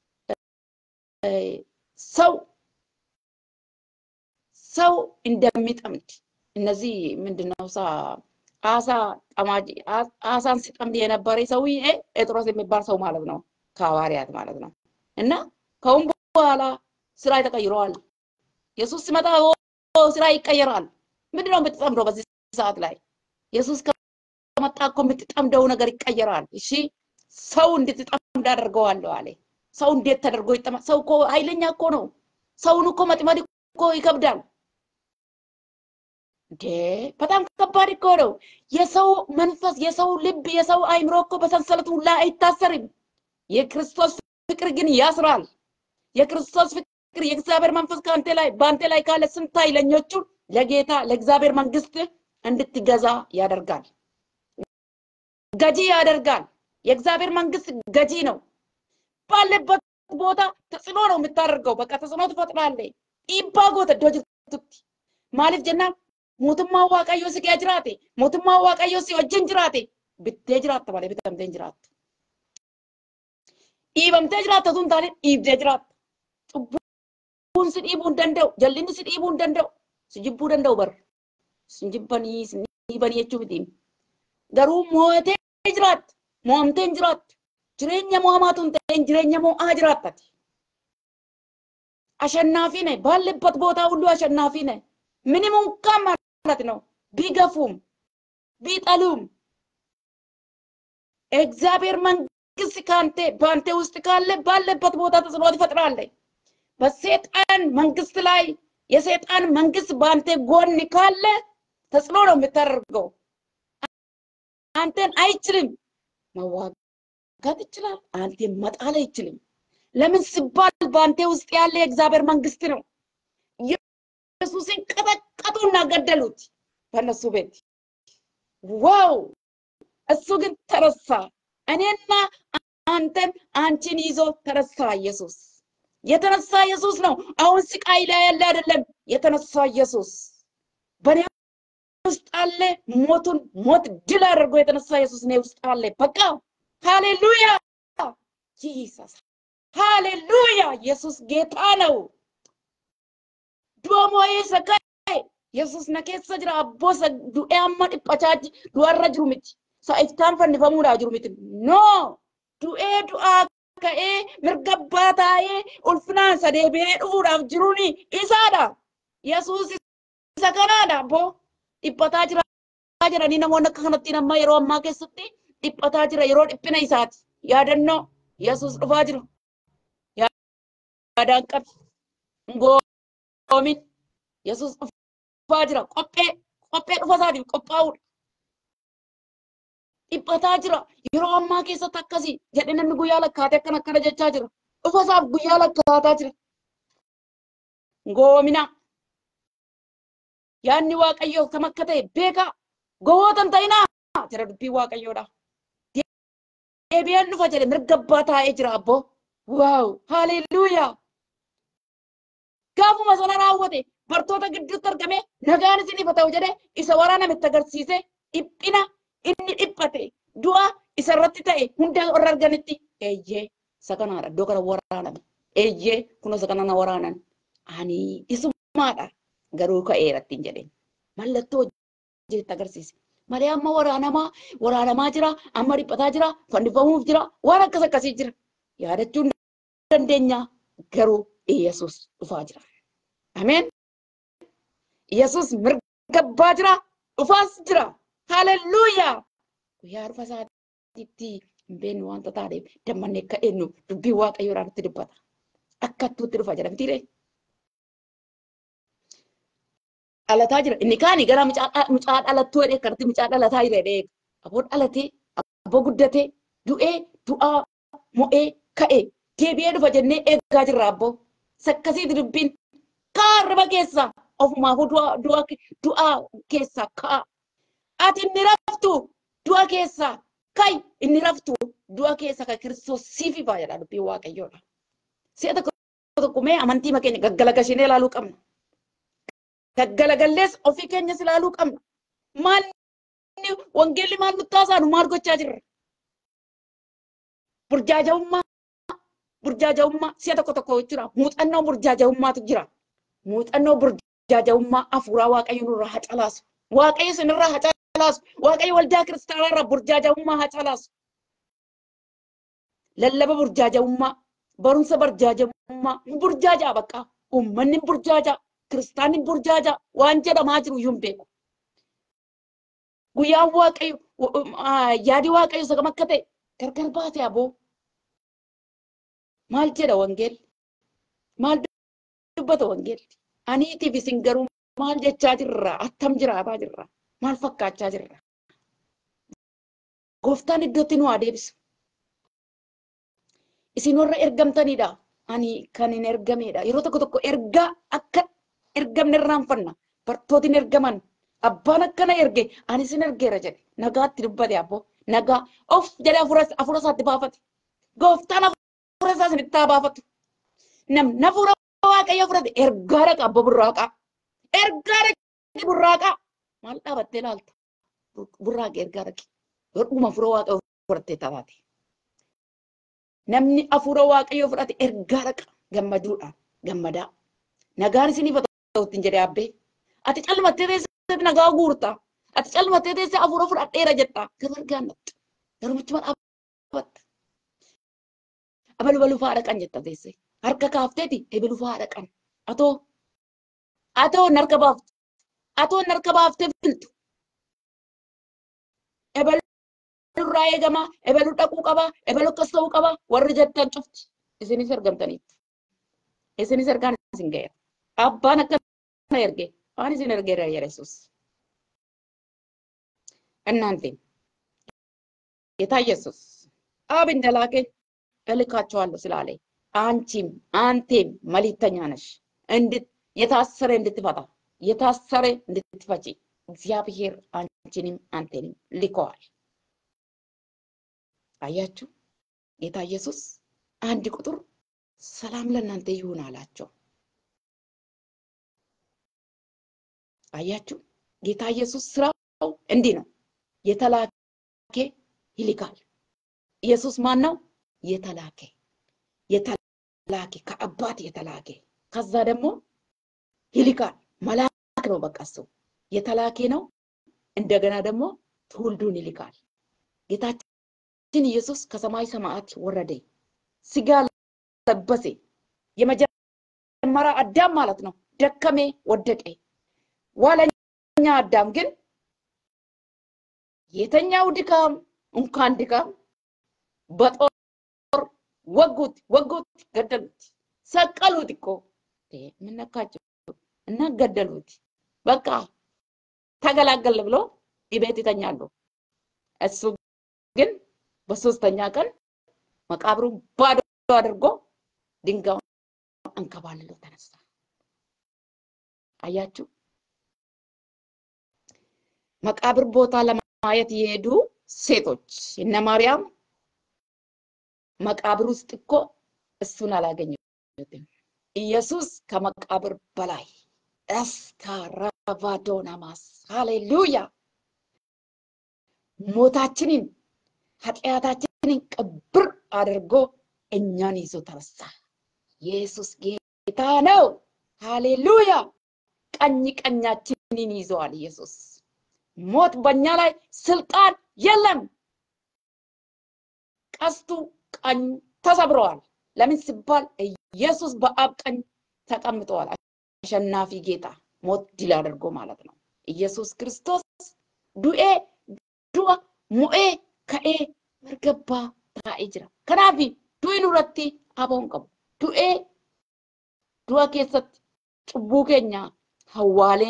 ሰው እንደሚጠምድ እነዚህ ምንድነው አሳ ጠማጂ አሳን ሲጠምድ የነበረ ሰውዬ ጴጥሮስ የሚባል ሰው ማለት ነው ከሐዋርያት ማለት ነው እና ከውን በኋላ ስራ ተቀይሯል ኢየሱስ ሲመጣ ስራ ይቀየራል ምንድነው የምትጠምደው በዚህ ሰዓት ላይ ኢየሱስ ከመጣ እኮ የምትጠምደው ነገር ይቀየራል እሺ ሰው እንድትጠምድ አደርገዋለሁ አለ ሰው እንዴት ተደርጎ ይጠማ ሰው እኮ ኃይለኛ እኮ ነው ሰውን እኮ መጥመድ እኮ ይከብዳል በጣም ከባድ እኮ ነው የሰው መንፈስ የሰው ልብ የሰው አይምሮ እኮ በሰንሰለቱ ላይ አይታሰርም የክርስቶስ ፍቅር ግን ያስራል የክርስቶስ ፍቅር የእግዚአብሔር መንፈስ ባንተ ላይ ካለ ስንት ኃይለኞቹ ለጌታ ለእግዚአብሔር መንግስት እንድትገዛ ያደርጋል ገጂ ያደርጋል የእግዚአብሔር መንግስት ገጂ ነው ባለበት ቦታ ተጽኖ ነው የምታደርገው በቃ ተጽኖ ትፈጥራለህ ኢባጎተ ዶጅቱት ማለት ጀና ሞትማ ዋቀዮ ሲያጅራቴ ሞትማ ዋቀዮ ሲወጅን ጅራቴ ብትጅራት ተባለ ብትምተን ጅራት ኢበምተ ጅራት ተቱን ታለ ኢብጀጅራት ጡቡን ሲዲቡን ደንደው ጀልኒ ሲዲቡን ደንደው ሲጅቡ ደንደው በር ሲጅበኒ ሲበኒ የቹብቲም ገሩ ሞቴ ጅራት ሞምተን ጅራት ጅሬኛ ሞማቱን ተን ጅሬኛ ሞ አጅራታት አሸናፊ ነህ ባለበት ቦታ ሁሉ አሸናፊ ነህ ምንም እንኳን ማለት ነው ቢገፉም ቢጠሉም እግዚአብሔር መንግስት ካንተ ባንተ ውስጥ ካለ ባለበት ቦታ ተጽዕኖ ትፈጥራለህ በሰይጣን መንግስት ላይ የሰይጣን መንግስት ባንተ ጎን ካለ ተጽዕኖ ነው የምታደርገው አንተን አይችልም መዋጋት ይችላል አንተን መጣል አይችልም ለምን ሲባል ባንተ ውስጥ ያለ የእግዚአብሔር መንግስት ነው ኢየሱስን ቀጠቀጡና ገደሉት በእነሱ ቤት ዋው እሱ ግን ተረሳ እኔና አንተን አንቺን ይዞ ተረሳ ኢየሱስ የተነሳ ኢየሱስ ነው አሁን ስቃይ ላይ ያለ አይደለም የተነሳ ኢየሱስ በኔ ውስጥ አለ ሞት ድል አድርጎ የተነሳ ኢየሱስ ነው ውስጥ አለ በቃ ሃሌሉያ ጂሰስ ሃሌሉያ ኢየሱስ ጌታ ነው ዶሞዬ ሰካይ ኢየሱስ ነከሰ ጅራ አቦሰ ዱኤማ ዲጳቻጅ ዱአራ ጅሩምቲ ሳይፍታን ፈንፈሙዳ ጅሩምቲ ኖ ዱኤ ዱአ ከኤ ምርገባታዬ ኡልፍናን ሰደቤ ዱራፍ ጅሩኒ ኢሳዳ Yesuus isa kanaadha abboo dhiphataa jira ni namoonni akka kanatti nama yeroo ammaa keessatti dhiphataa jira yeroo dhiphina isaati yaadannoo Yesuus dhufaa jira yaadaan qabi ngoomin Yesuus dhufaa jira qophee dhufa isaatiif qophaa'uudha dhiphataa jira yeroo ammaa keessatti akkasii jedhe namni guyyaa lakkaatee akkana jechaa jira dhufa isaaf guyyaa lakkaataa jira ngoomina yaanni waaqayyoo kam akka ta'e beekaa gowwootan ta'inaa jira dubbii waaqayyoodha deebi'aan dhufa jedhe mirga abbaa taa'ee jira abboo waaw haleluuyaa gaafuma sana raawwate bartoota gidduutti argame nagaan isiniif haa ta'u jedhe isa waraanamitti agarsiise dhiphina inni dhiphate du'a isarratti ta'e hunda warra arganitti eeyyee isa kanaadha iddoo kana waraaname eeyyee kun isa kana na waraanan ani isumaadha garuu ka'eeratti hin jedheen mallattoo jeetti agarsiise malee amma waraanamaa jira amma dhiphataa jira fannifamuuf jira waan akkasii jira yaadachuun dandeenya garuu Yesuus dhufaa jira ameen Yesuus mirga abbaa jira dhufaas jira haleluuyaa guyyaa dhufa isaatiitti hin beeknu wanta taateef dammannee akka eenyu dubbii waaqayyoodhaan itti dubbata akka itti dhufa jedhamtiire dhalataa jira inni kaani gara mucaa dhalattuu jedhee karti mucaa dhalataa jira jedhee aboo dhalatee aboo guddatee du'ee du'aa mo'ee ka'ee deebi'ee dhufa jennee eegaa jirra abboo sakkasiiti dubbiin kaarriba keessa ofumaafuu du'aa keessa ka'a ati inni raftu du'a keessa kai inni raftu du'a keessa ka Kiristoos siif ifa jedha dubbiin waaqayyoodha si'a tokko mee amantii makeenya gaggalagashinee ilaaluu qabna gaggalagallees ofii keenyas ilaaluu qabna maal wangeelli maal nutti haasaanu maal gochaa jirra burjaaja'ummaa si'a tokko jechuudha muuxannoo burjaaja'ummaatu jira muuxannoo burjaaja'ummaa hafuuraa waaqayyo nurraa hacalaasu waaqayyo sinirraa hacalaasu waaqayyo waldaa kiristaanaarraa burjaaja'ummaa hacalaasu lallaba burjaaja'ummaa barumsa burjaaja'ummaa burjaajaa bakka uummanni burjaajaa kiristaanni burjaajaa waan jedhamaa jiru iyyuu hin beeku guyyaan waaqayyo yaadi waaqayyo isa kam akka ta'e gargar baate aboo maal jedha wangeelli maal dubbata wangeelli aniitiif isin garuu maal jechaa jirra attam jiraataa jirra maal fakkaachaa jirra gooftaan iddootti nu haa deebisu isin warra ergamtanidha ani kan hin ergamedha yeroo tokko ergaa akka ergamne irraanfanna bartootiin ergaman abbaan akkana erge ani isin ergeera jedhe nagaatti dubbate abboo nagaa of jedhe hafuura isaatti baafate gooftaan hafuura isaa isinitti haa baafatu namni hafuura waaqayyo fudhate ergaa dhaqa abbo burraaqaa ergaa dhaqi burraaqaa maal dhaabattee ilaalta burraaqi ergaa dhaqi dhuma hafuura waaqayyo fudhattee taate namni hafuura waaqayyo fudhate ergaa dhaqa gammaduudhaan gammadaa nagaan isiniif haa ta'utti hin jedhe abbee ati calmattee teessee nagaa guurta ati calmattee teessee hafuura fudhadheera jetta garuu argaan dhatte garuu michuma dhaabatta abalu faa dhaqan jetta teessee harka kaafteeti ebalu faa dhaqan atoo narka baaftee filtu ebalu irraa eegamaa ebalu dhaquu qabaa ebalu akkas ta'uu qabaa warri jettan cufti isinis ergamtaniitu isinis ergaan isin ga'eera abbaan akkana erge waan isin ergeera Yesuus እናንተም ጌታ ኢየሱስ አብ እንደላከኝ እልካቸዋለሁ ስላለ አንተም መልእክተኛ ነሽ የታሰረ እንድትፈታ የታሰረ እንድትፈቺ እግዚአብሔር አንቺንም አንተንም ልኮዋል። አያችሁ ጌታ ኢየሱስ አንድ ቁጥር ሰላም ለእናንተ ይሁን አላቸው። አያችሁ ጌታ ኢየሱስ ስራው እንዲህ ነው። የተላከ ይልካል። ኢየሱስ ማን ነው? የተላከ ከአባት የተላከ ከዛ ደግሞ ይልካል። መልአክ ነው። በቃ እሱ የተላከ ነው። እንደገና ደግሞ ትውልዱን ይልካል። ጌታችን ኢየሱስ ከሰማይ ሰማያት ወረደ፣ ስጋ ለበሰ። የመጀመሪያ አዳም ማለት ነው። ደከሜ ወደቀ። ዋለኛ አዳም ግን የተኛው ድካም እንኳን ድካም በጦር ወጉት ገደሉት ሰቀሉት እኮ ምን ነካቸው እና ገደሉት። በቃ ተገላገል ብሎ ይቤት ይተኛሉ። እሱ ግን በሶስተኛ ቀን መቃብሩን ባዶ አድርጎ ድንጋዩን አንከባልሎ ተነሳ። አያችሁ መቃብር ቦታ ለማየት የሄዱ ሴቶች እነ ማርያም መቃብር ውስጥ እኮ እሱን አላገኙትም። ኢየሱስ ከመቃብር በላይ እስካራቫዶናማስ ሃሌሉያ ሞታችንን ኃጢአታችንን ቅብር አድርጎ እኛን ይዞ ተነሳ። ኢየሱስ ጌታ ነው። ሃሌሉያ ቀኛችንን ይዟል ኢየሱስ። ሞት በእኛ ላይ ስልጣን የለም። ቀስቱ ቀኝ ተሰብሯል። ለምን ሲባል ኢየሱስ በአብ ቀኝ ተቀምጧል። አሸናፊ ጌታ ሞት ድል አድርጎ ማለት ነው። ኢየሱስ ክርስቶስ ዱኤ ሙኤ ከኤ መርገባ ታኢጅራ ከናፊ ዱኢን ውረቲ አቦን ቀቡ ዱኤ ዱአ ኬሰት ጭቡ ኬኛ ሐዋሌ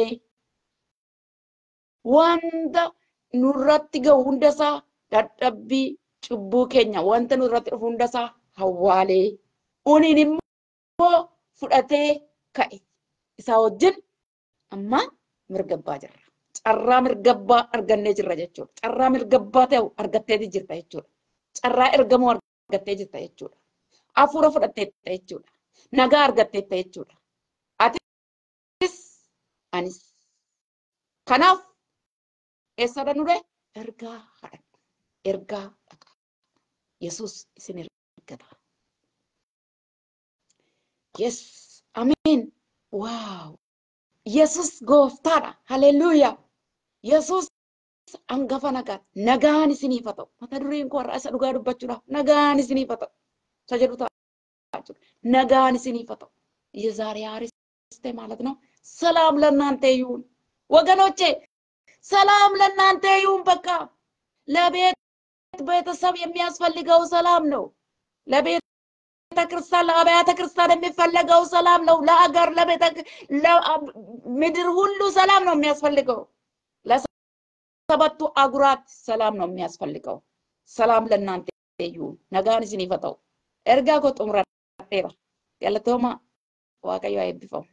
ወንደ ኑረቲ ገው ሁንደሳ ዳዳቢ ጭቡ ኬኛ ወንተ ኑረቲ ሁንደሳ ሐዋሌ ኡኒንሞ ፉዳቴ ከኤ ኢሳ ወጅን አማ መርገባ ጀራ ጨራ ምርገባ አርገነ ጅራ ጀቹ ጨራ ምርገባ ተው አርገቴ ጅርታ ጀቹ ጨራ እርገሞ አርገቴ ጅርታ ጀቹ አፉረ ፍደቴ ጀቹ ነጋ አርገቴ ጀቹ አቲስ አኒስ ከናፍ ኤሰደኑሬ ኤርጋ ኢየሱስ እስን እርገታ yes amen wow ኢየሱስ ጎፍታራ ሃሌሉያ ኢየሱስ አንገፋ ነጋን ሲኒፈተው ማተዱሪን ኮራ አሰዱጋ ዱባቹራ ነጋን ሲኒፈተው ሰጀዱታ ነጋን ሲኒፈተው የዛሬ አሪስቴ ማለት ነው። ሰላም ለናንተ ይሁን ወገኖቼ፣ ሰላም ለናንተ ይሁን። በቃ ለቤተሰብ የሚያስፈልገው ሰላም ነው። ለቤተ ክርስቲያን ለአብያተ ክርስቲያን የሚፈልገው ሰላም ነው። ለአገር ለምድር ሁሉ ሰላም ነው የሚያስፈልገው። ለሰባቱ አጉራት ሰላም ነው የሚያስፈልገው። ሰላም ለናንተ ይሁን። ነጋን ሲኒፈተው ኤርጋ ኮ ጡምራቴራ ያለተማ ዋቀዮ አይብፈው